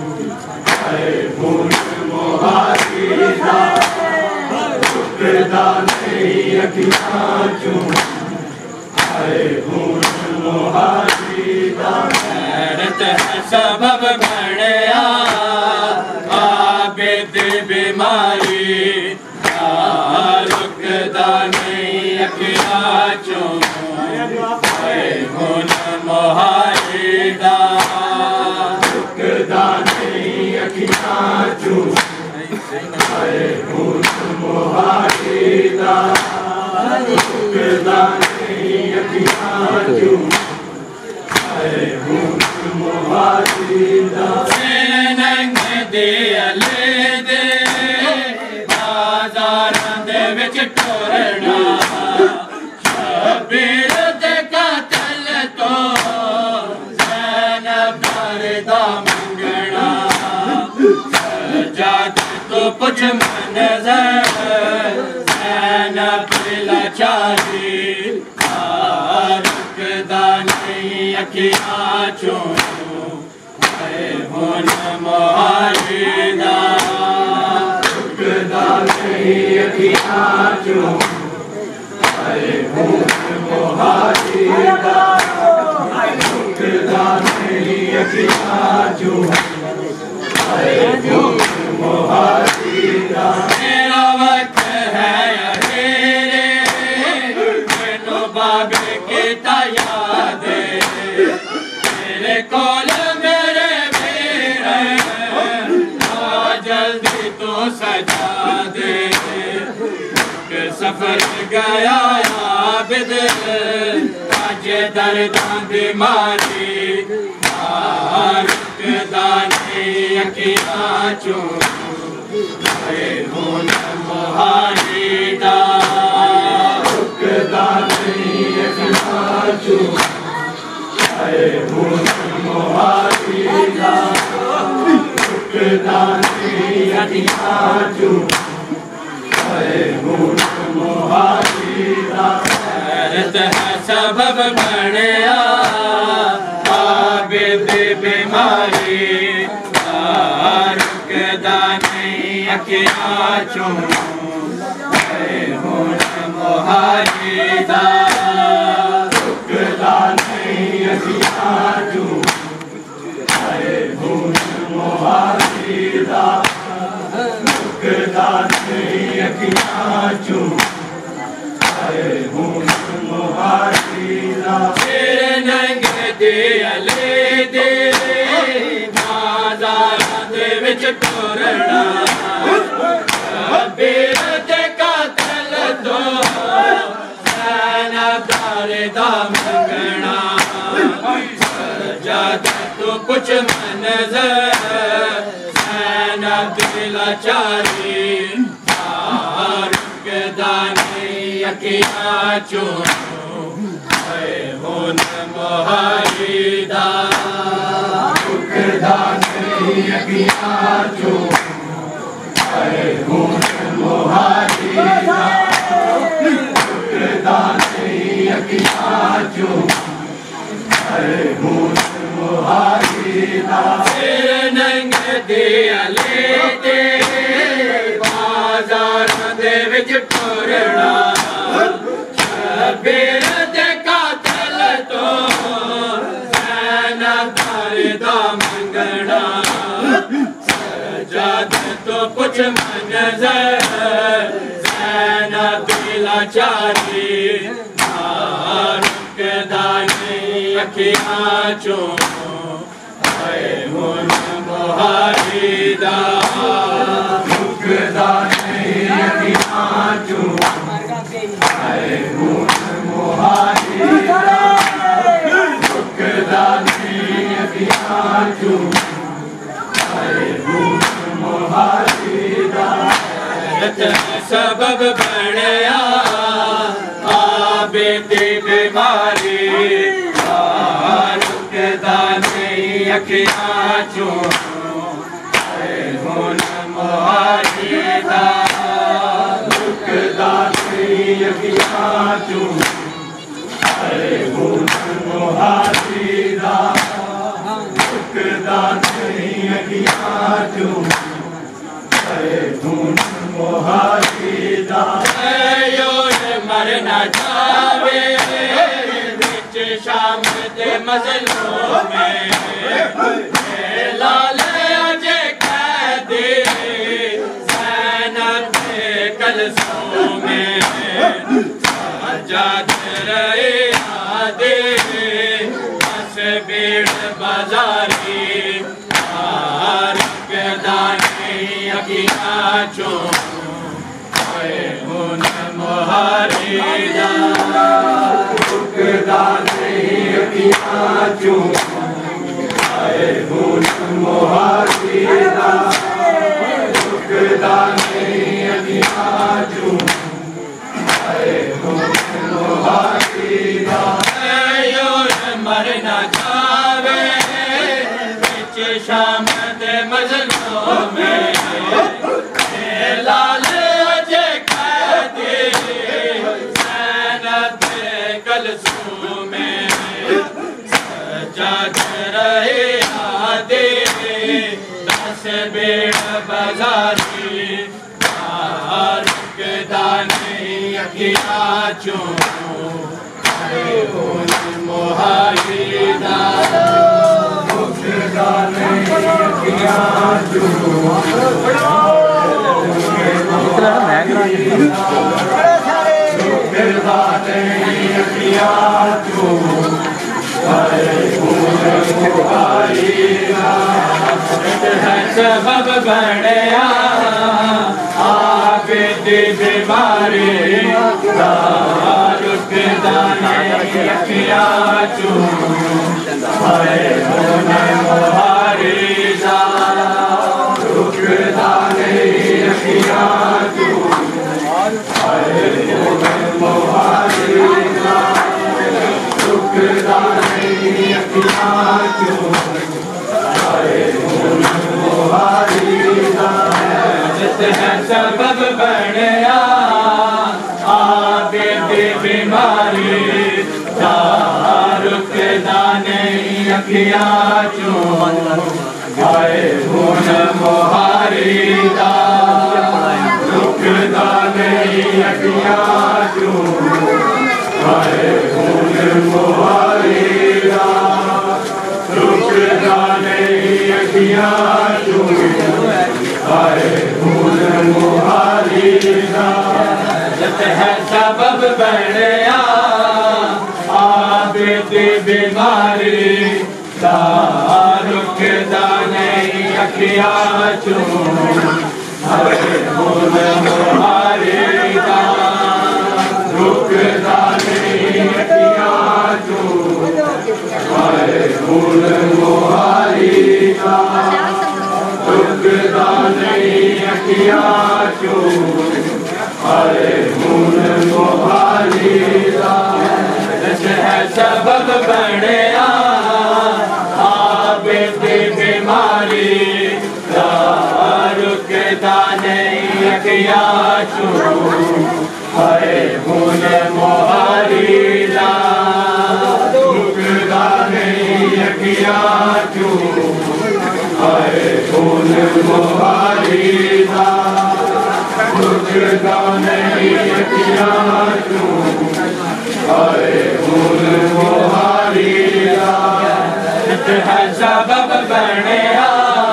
हुन मुहारी दा रुकदा नहीं अखियां चूं हुन मुहारी दा गैरत सबब बणिया आबिद बीमारी रुकदा नहीं अखियां चूं हुन मुहारी दा रुकदा नहीं अखियां चूं हुन मुहारी दा रुकदा नहीं अखियां चूं हुन मुहारी दा नंगे दिले दे बाज़ारां दे विच टुरना शबीर दे कातल तो ज़ैनब दा मंगना सज्जाद तो पुछ मंज़र ज़ैनब दिला चारी रुकदा नहीं अखियां चूं हुन मुहारी दा रुकदा नहीं अखियां चूं हुन मुहारी दा रुकदा नहीं अखियां चूं हुन मुहारी दा मेरा वक्त है अकेले मैनू बाबे की याद मेरे कोल मेरे जल्दी तो सजा दे सफर गया आबिद अज दर्दां दी मारी रुकदा नहीं अखियां चूं हुन मुहारी दा रुकदा नहीं अखियां चूं हुन मुहारी दा रुकदा नहीं अखियां चूं हुन मुहारी दा गैरत सबब बणिया आबिद बीमारी रुकदा अखियां चूं हुन मुहारी दा रुकदा नहीं अखियां चूं हुन मुहारी दा रुकदा नहीं अखियां चूं हुन मुहारी दा तेरे नंगे दे अले दे बाज़ारां दे विच टुरना शबीर ते कातल तो सैनादारे दा मंगना सजाद तो कुछ मंज़र सैना दिला चारी रुकदा नहीं अखियां चूं हुन मुहारी दा रुकदा नहीं अखियां चूं हुन मुहारी दा रुकदा नहीं अखियां चूं हुन मुहारी दा तेरे नंगे दे अले दे बाज़ारां दे विच टुरना शबीर ते कातल तो सैनादारे दा मंगना सजाद तो कुछ मंज़र सैना दिला चारी रुकदा नहीं अखियां चूं हुन मुहारी दा रुकदा नहीं अखियां चूं हुन मुहारी दा रुकदा नहीं अखियां चूं हुन मुहारी दा सबब बनया आबे दी बीमारी रुकदा नहीं अखियां चूं हुन मुहारी दा रुकदा नहीं अखियां चूं हुन मुहारी दा रुकदा नहीं अखियां चूं हुन मुहारी दा मरना जावे बिच शाम दे मजलों में लाल अजे कैदी सैना के कलसों में सजाद रहे आदे बस बीड़ बाजारी रुकदा नहीं अखियां चूं हुन मुहारी दा रुकदा नहीं अखियां चूं हुन मुहारी दा रुकदा नहीं अखियां चूं हुन मुहारी दा मरना जावे बिच शाम दे मजलों में लाल अजे कैदी सैना के कलसों में सजाद रहे आदे दस बेड़ बाजारी रुकदा नहीं अखियां चूं हुन मुहारी दा रुकदा नहीं अखियां चूं रुकदा नहीं अखियां चूं सबब बनया आबे दी बीमारी रुकदा नहीं अखियां चूं हुन मुहारी दा रुकदा नहीं अखियां चूं हुन मुहारी दा रुकदा नहीं अखियां चूं हुन मुहारी दा सबब बनया आबे दी बीमारी रुकदा नहीं अखियां चूं हुन मुहारी दा अखियां चूं आए खून मुहारी दा रुकदा नहीं अखियां चूं आए खून मुहारी दा है सबब बनया आबिदी बीमारी दा रुकदा नहीं अखियां चूं आए खून मुहारी दा रुकदा नहीं अखियां चूं आए खून मुहारी दा रुकदा नहीं अखियां चूं आए खून मुहारी दा है सबब बनया आबिदी बीमारी दा रुकदा नहीं अखियां चूं आए खून मुहारी दा रुकदा नहीं अखियां चूं आए खून मुहारी दा रुकदा नहीं अखियां चूं आए खून मुहारी दा है सबब बनया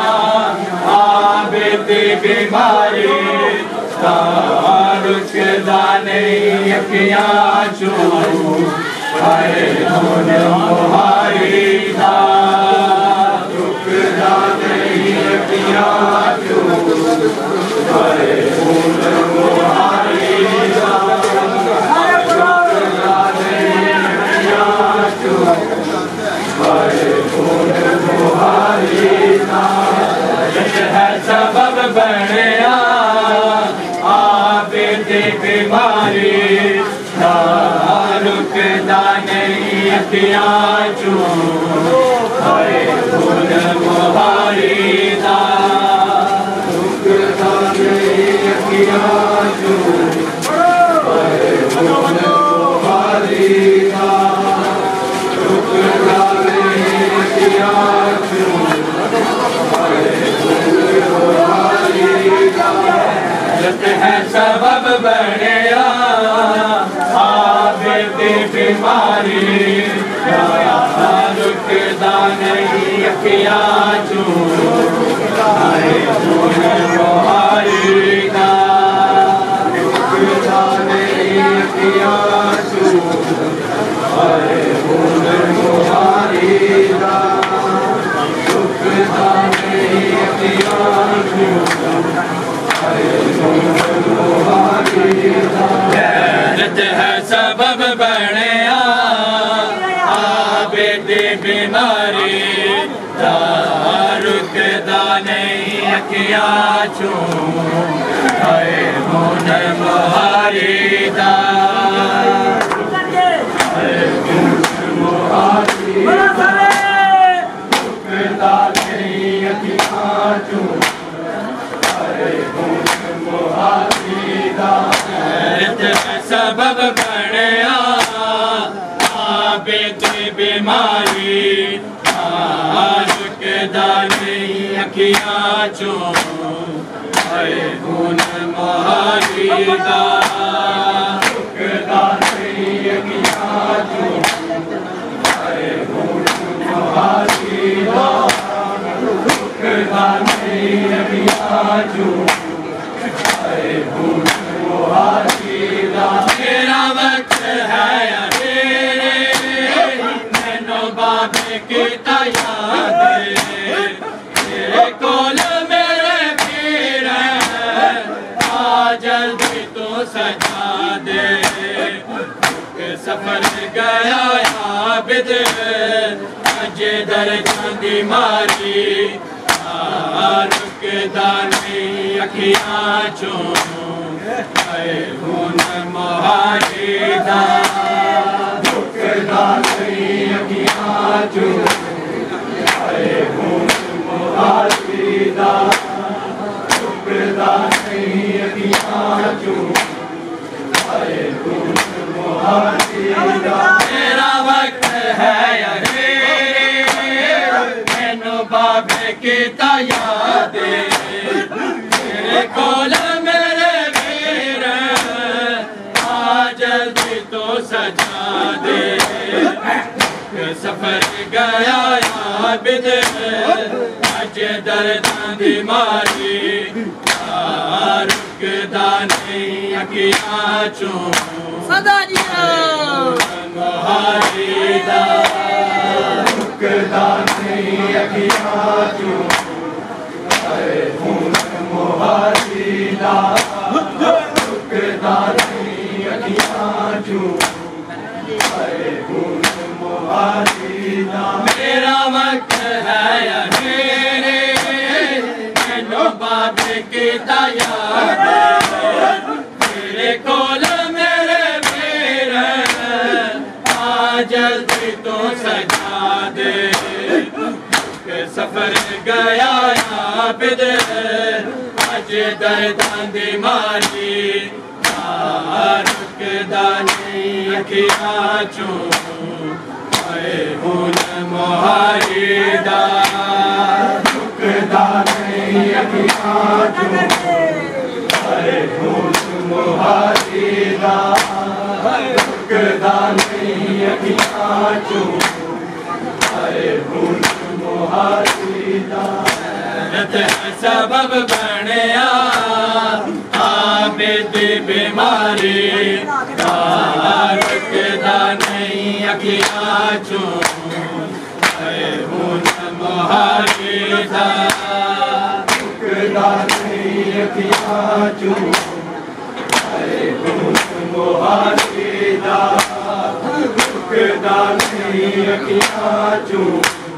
आबिदी बीमारी दा रुकदा नहीं अखियां चूं आए खून मुहारी दा रुकदा नहीं अखियां चूं आए खून मुहारी दा रुकदा नहीं अखियां चूं आए खून मुहारी दा है सबब बनया आबिदी बीमारी दा रुकदा नहीं अखियां चूं आए खून मुहारी दा रुकदा नहीं अखियां चूं आए खून मुहारी दा रुकदा नहीं अखियां चूं आए खून मुहारी दा है सबब बनया आबिदी बीमारी रुकदा नहीं अखियां चूं आए खून मुहारी दा रुकदा नहीं अखियां चूं आए खून मुहारी दा रुकदा नहीं अखियां चूं है सबब बनया आबिदी बीमारी दा रुकदा नहीं अखियां चूं आए खून मुहारी दा रुकदा नहीं अखियां चूं सबब बनया आबिदी बीमारी रुकदा नहीं अखियां चूं आए खून मुहारी दा रुकदा नहीं अखियां चूं आए खून मुहारी दा रुकदा नहीं अखियां चूं आए खून मुहारी दा तेरा वक्त है अरे मैनू बाबे की याद तेरे कोल मेरे पीर आ जल्दी तू सजा दे सफर गया आबिद अजे दर्जां दी मारी रुकदा नहीं अखियां चूं आए खून मुहारी दा रुकदा नहीं अखियां चूं आए खून मुहारी दा रुकदा नहीं अखियां चूं आए खून मुहारी दा तेरा वक्त है अरे मैनू बाबे की याद तेरे कोल मेरे वीर दे सफर गया आबिद अज दर्दां दी मारी रुकदा नहीं अखियां चों सदा जियो मोहारी दा रुकदा नहीं अखियां चों हुन मोहारी दा रुकदा नहीं अखियां चों मेरा वक्त है अंधेरे मैनू बाबे की याद तेरे कोल मेरे वीर आ जल्दी तो सजा दे सफर गया आबिद अज दर्दां दी मारी रुकदा नहीं अखियां चों हुन मोहारी दा रुकदा नहीं अखियां चों हुन मोहारी दा रुकदा नहीं अखियां चों हुन मोहारी दा सबब बनया आबिद बीमारी रुकदा नहीं अखियां चों हुन मोहारी दा रुकदा नहीं अखियां चों हुन मोहारी दा रुकदा नहीं अखियां चों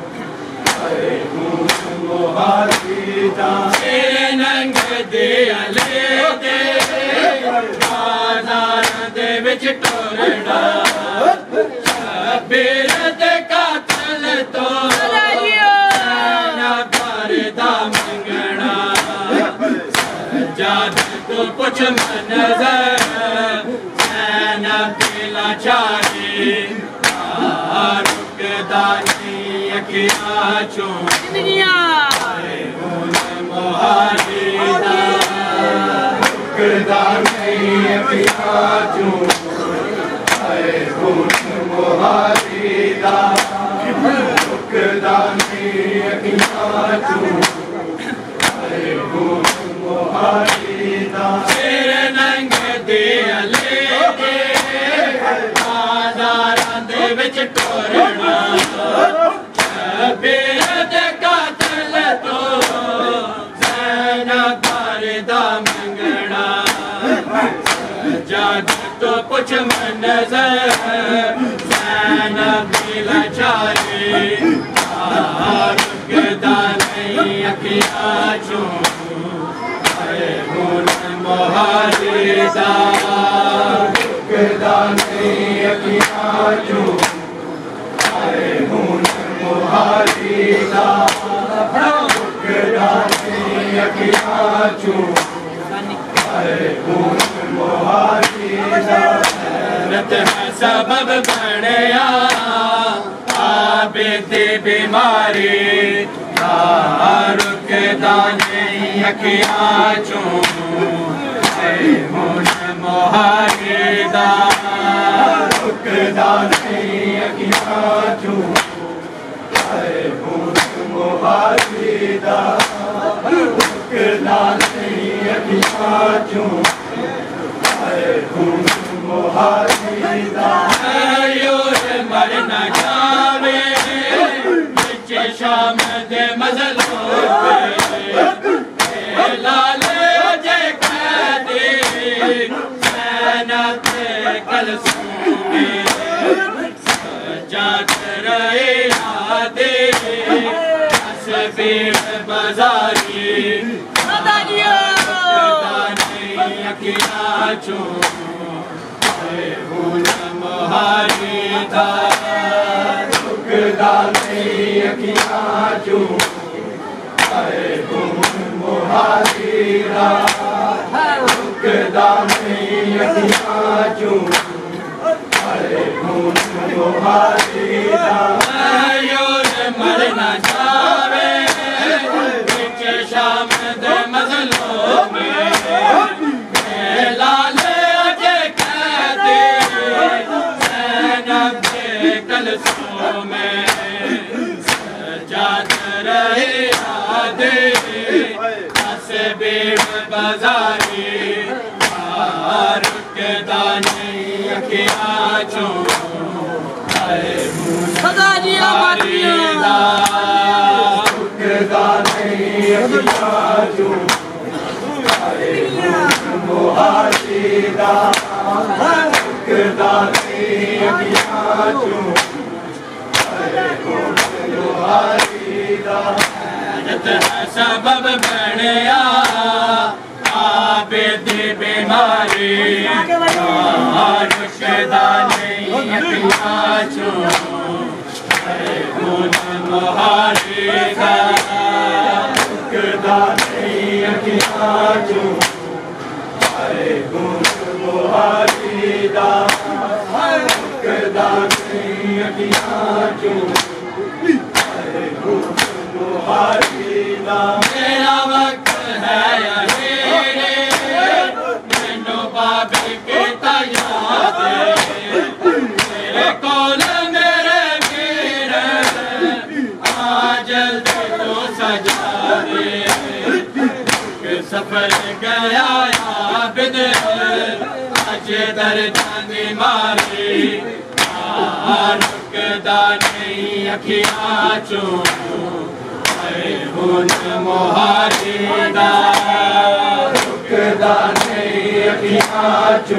हुन मोहारी दा तेरे नंग दे अले दे बाज़ार दे विच टुरना शबीर दे कातल तो ना करदा मंगना सजाद तो पुछ नज़र सैना दिला चारी रुकदा नहीं अखियां चों मोहारी दा रुकदा नहीं अखियां चों हुन मोहारी दा रुकदा नहीं अखियां चों हुन मोहारी दा तेरे नंग दे अले दे बाज़ारां दे विच टुरना शबीर दे कातल तो करदा मंगना सजाद तो पुछ नज़र सैना दिला चारी रुकदा नहीं अखियां चों हुन मोहारी दा रुकदा नहीं अखियां चों हुन मोहारी दा रुकदा नहीं अखियां चों हुन मोहारी दा सबब बनया आबिद बीमारी रुकदा नहीं अखियां चों हुन मोहारी दा रुकदा नहीं अखियां चों हुन मोहारी दा रुकदा नहीं अखियां चों हुन मोहारी दा मर न जावे बिच शाम दे मज़लों पे लाले जे कैदी सैना ते कलसूमे सजाद रहे यादे शबीर बाज़ारी रुकदा नहीं अखियां चों हुन मोहारी दा रुकदा नहीं अखियां चों हुन मोहारी दा रुकदा नहीं अखियां चों हुन मोहारी दा मर न जावे बिच शाम दे मज़लों में लाले जे कैदी रब्बे कलसों में सजाद रहे यादे तस्बीह बाजारी रुकदा नहीं अखियाँ चो सदा जिया मातिया रुकदा नहीं अखियाँ चो मुहाजिदा रुकदा नहीं अखियाँ चो मुहाजिदा सबब बनया आबिद बीमारी रुकदा नहीं अखियाँ चो मुहाजिदा रुकदा नहीं अखियाँ चो मुहाजिदा रुकदा नहीं अखियाँ चो मुहाजिदा मेरा वक्त है अनेरे मैनू बाबे के तैयार मेरे कोल मेरे वीर आ जल्दी तो सजा दे सफर गया आबिद अज दर्दां दी मारी रुकदा नहीं अखियाँ चो हुन मुहाजिदा रुकदा नहीं अखियाँ चो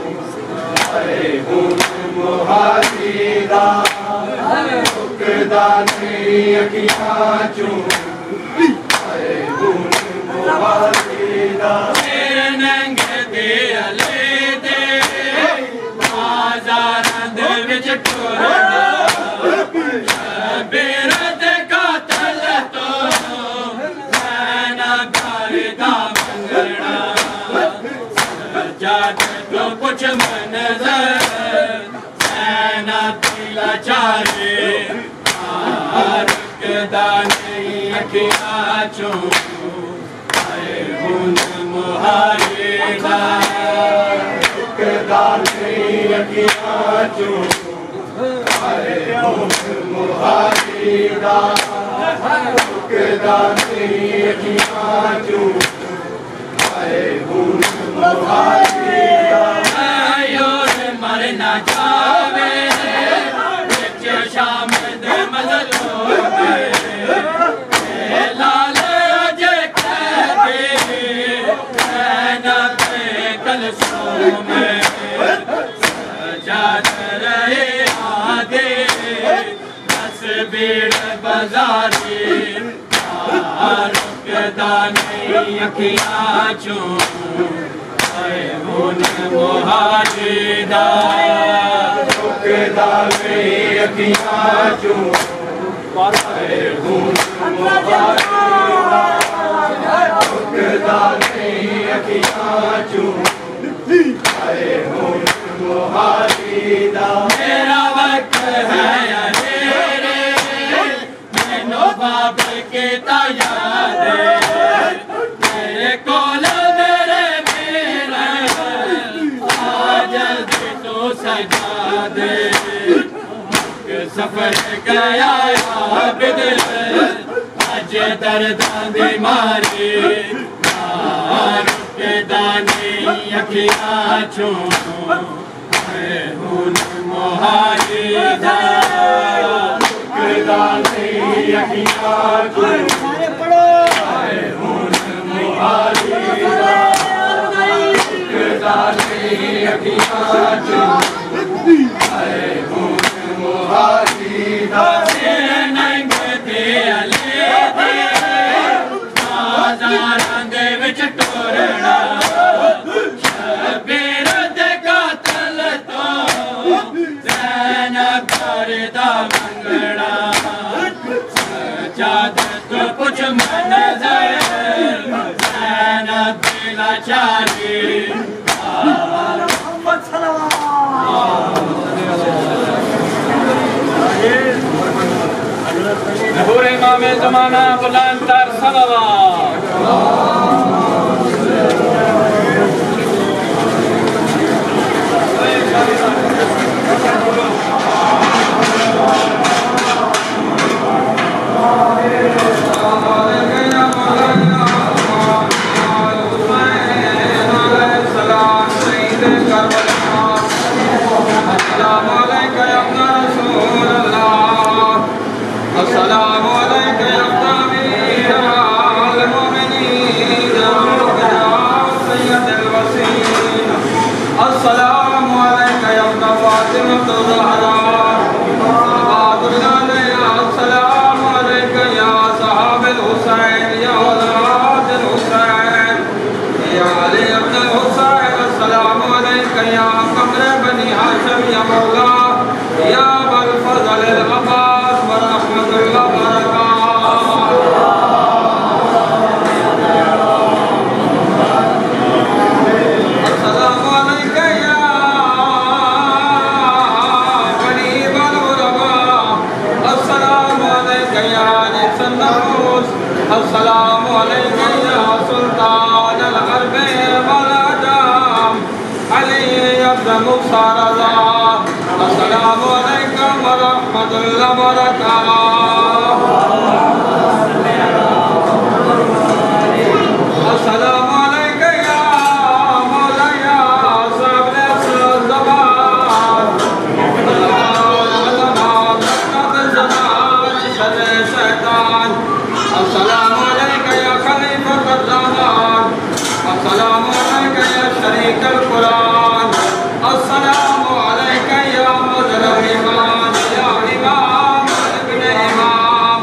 हुन मुहाजिदा रुकदा नहीं अखियाँ चो हुन मुहाजिदा मेरे नंगे दे अले दे बाज़ारां दे विच टुरना बेरद कातल तो मैना करदा मंगना सजाद तो कुछ मंज़र मैना दिला चारे रुकदा नहीं अखियाँ चो हुन मुहाजिदा रुकदा नहीं अखियाँ चो मुहाजिदा रुकदा नहीं अखियाँ चो हुन मुहाजिदा योर मर ना जावे विच शाम दे मज़लों में लाल अजे कह दे नैना ते कलसों में सजाद रहे आगे तस्बीह बाजारी रुकदा नहीं अखियाँ चो हुन मुहाजिदा रुकदा नहीं अखियाँ चो हुन मुहाजिदा रुकदा नहीं अखियाँ चो हुन मुहाजिदा मेरा वक्त है अनेरे मैनू बाबे के तैयार मेरे कोल मेरे वीर आ जल्दी तो सजा दे सफर गया आबिद अज दर्दां दी मारी रुकदा नहीं अखियाँ चो हुन मुहाजिदा रुकदा नहीं अखियाँ चो हुन मुहाजिदा रुकदा नहीं अखियाँ चो हुन मुहाजिदा नंगे दे अले दे बाज़ारां दे विच टुरना मंगना सजाद तो कुछ मंज़र मैना दिला चारी ज़हूर इमाम ज़माना बुलंद तर सलावत अब्बास व रहमतुल्लाह व अस्सलामु अलैका या सुल्तान अल-अरब वल अजम अली अब्द मुख्तार रज़ा अस्सलामु अलैका व रहमतुल्लाह व बरकातहू अस्सलामु अलैका या मौलाया साहिब ज़बान अस्सलामु अलैका या खलीफतुर रहमान अस्सलामु अलैका या शरीकल कुरान अस्सलामु अलैका या मुज़ल्लम ईमान या इमाम इब्न इमाम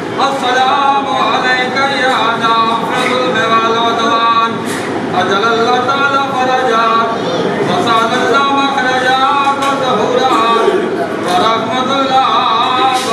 अस्सलामु अलैका या नाफ़िज़ुल वल उदवान अजलल्लाह तआला फरजात व सादल्लाह मखरजात व ज़हुरात व रहमतुल्लाह व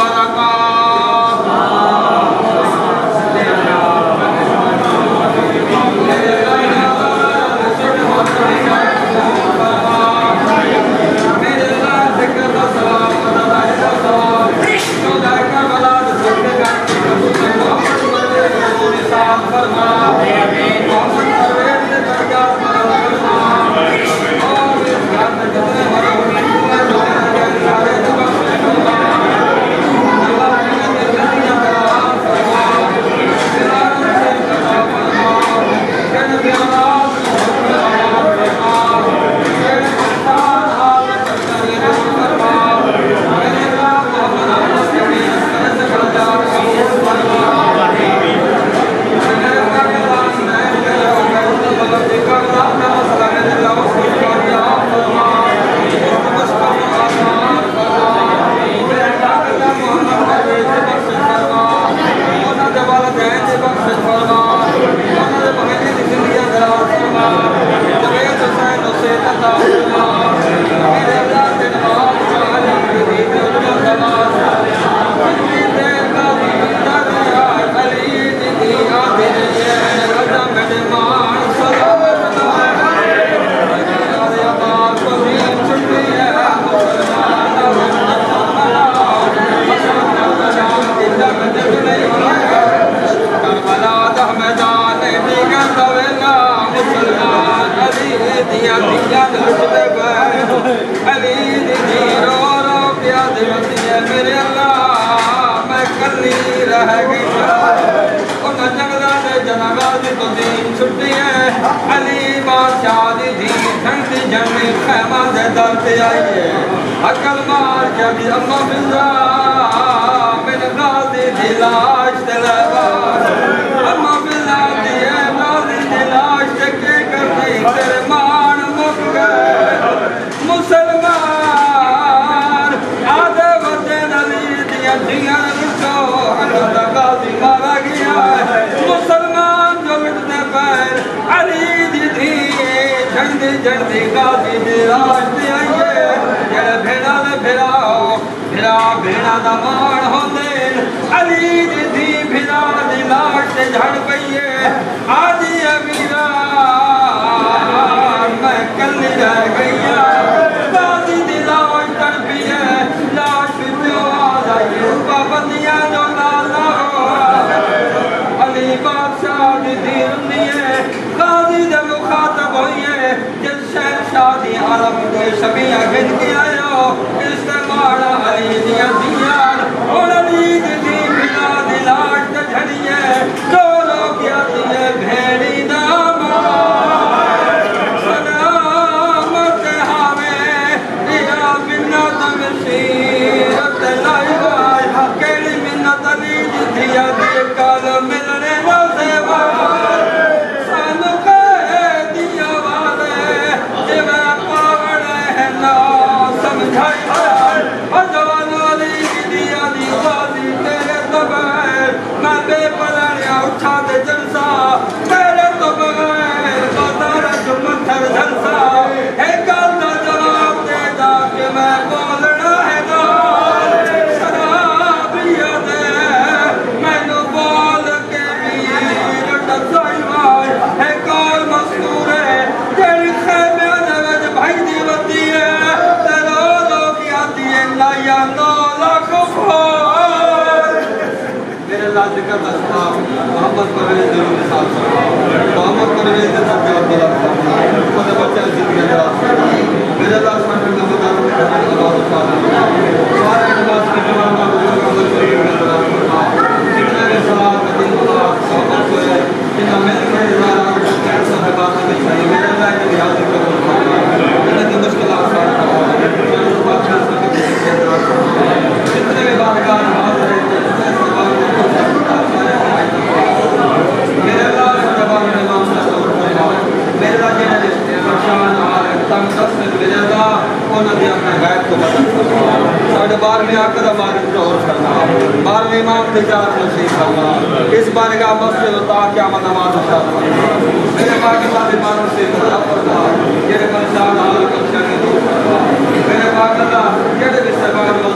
No या 9 लाख मेरे अल्लाह जिक्र दस्ता मोहम्मद परवेज जरूर के साथ मोहम्मद परवेज के साथ खुद बच्चा जिंदगी मेरे अल्लाह सुभान का बता सारे नमाज के जमाना जितने भी सलात दिन मोहम्मद को जितना मिल के सब बात में सही मेरे अल्लाह के याद करो जितनी मुश्किल आसान जितने भी बातगार हाजिर हैं मेरे अल्लाह जबान में मामला मेरे अल्लाह के परेशान हाल तंग दस्त में मेरे अल्लाह उन्होंने भी अपने गैब को बदल साढ़े 12 में आकर हमारे जोर करना 12वें इमाम तिजारत नसीब करना इस बार का मस्जिद उता क्या नमाज मेरे पाकिस्तान बीमारों से खुदा फरमा ये परेशान हाल बच्चा के दूर मेरे पाक अल्लाह ये भी सरकार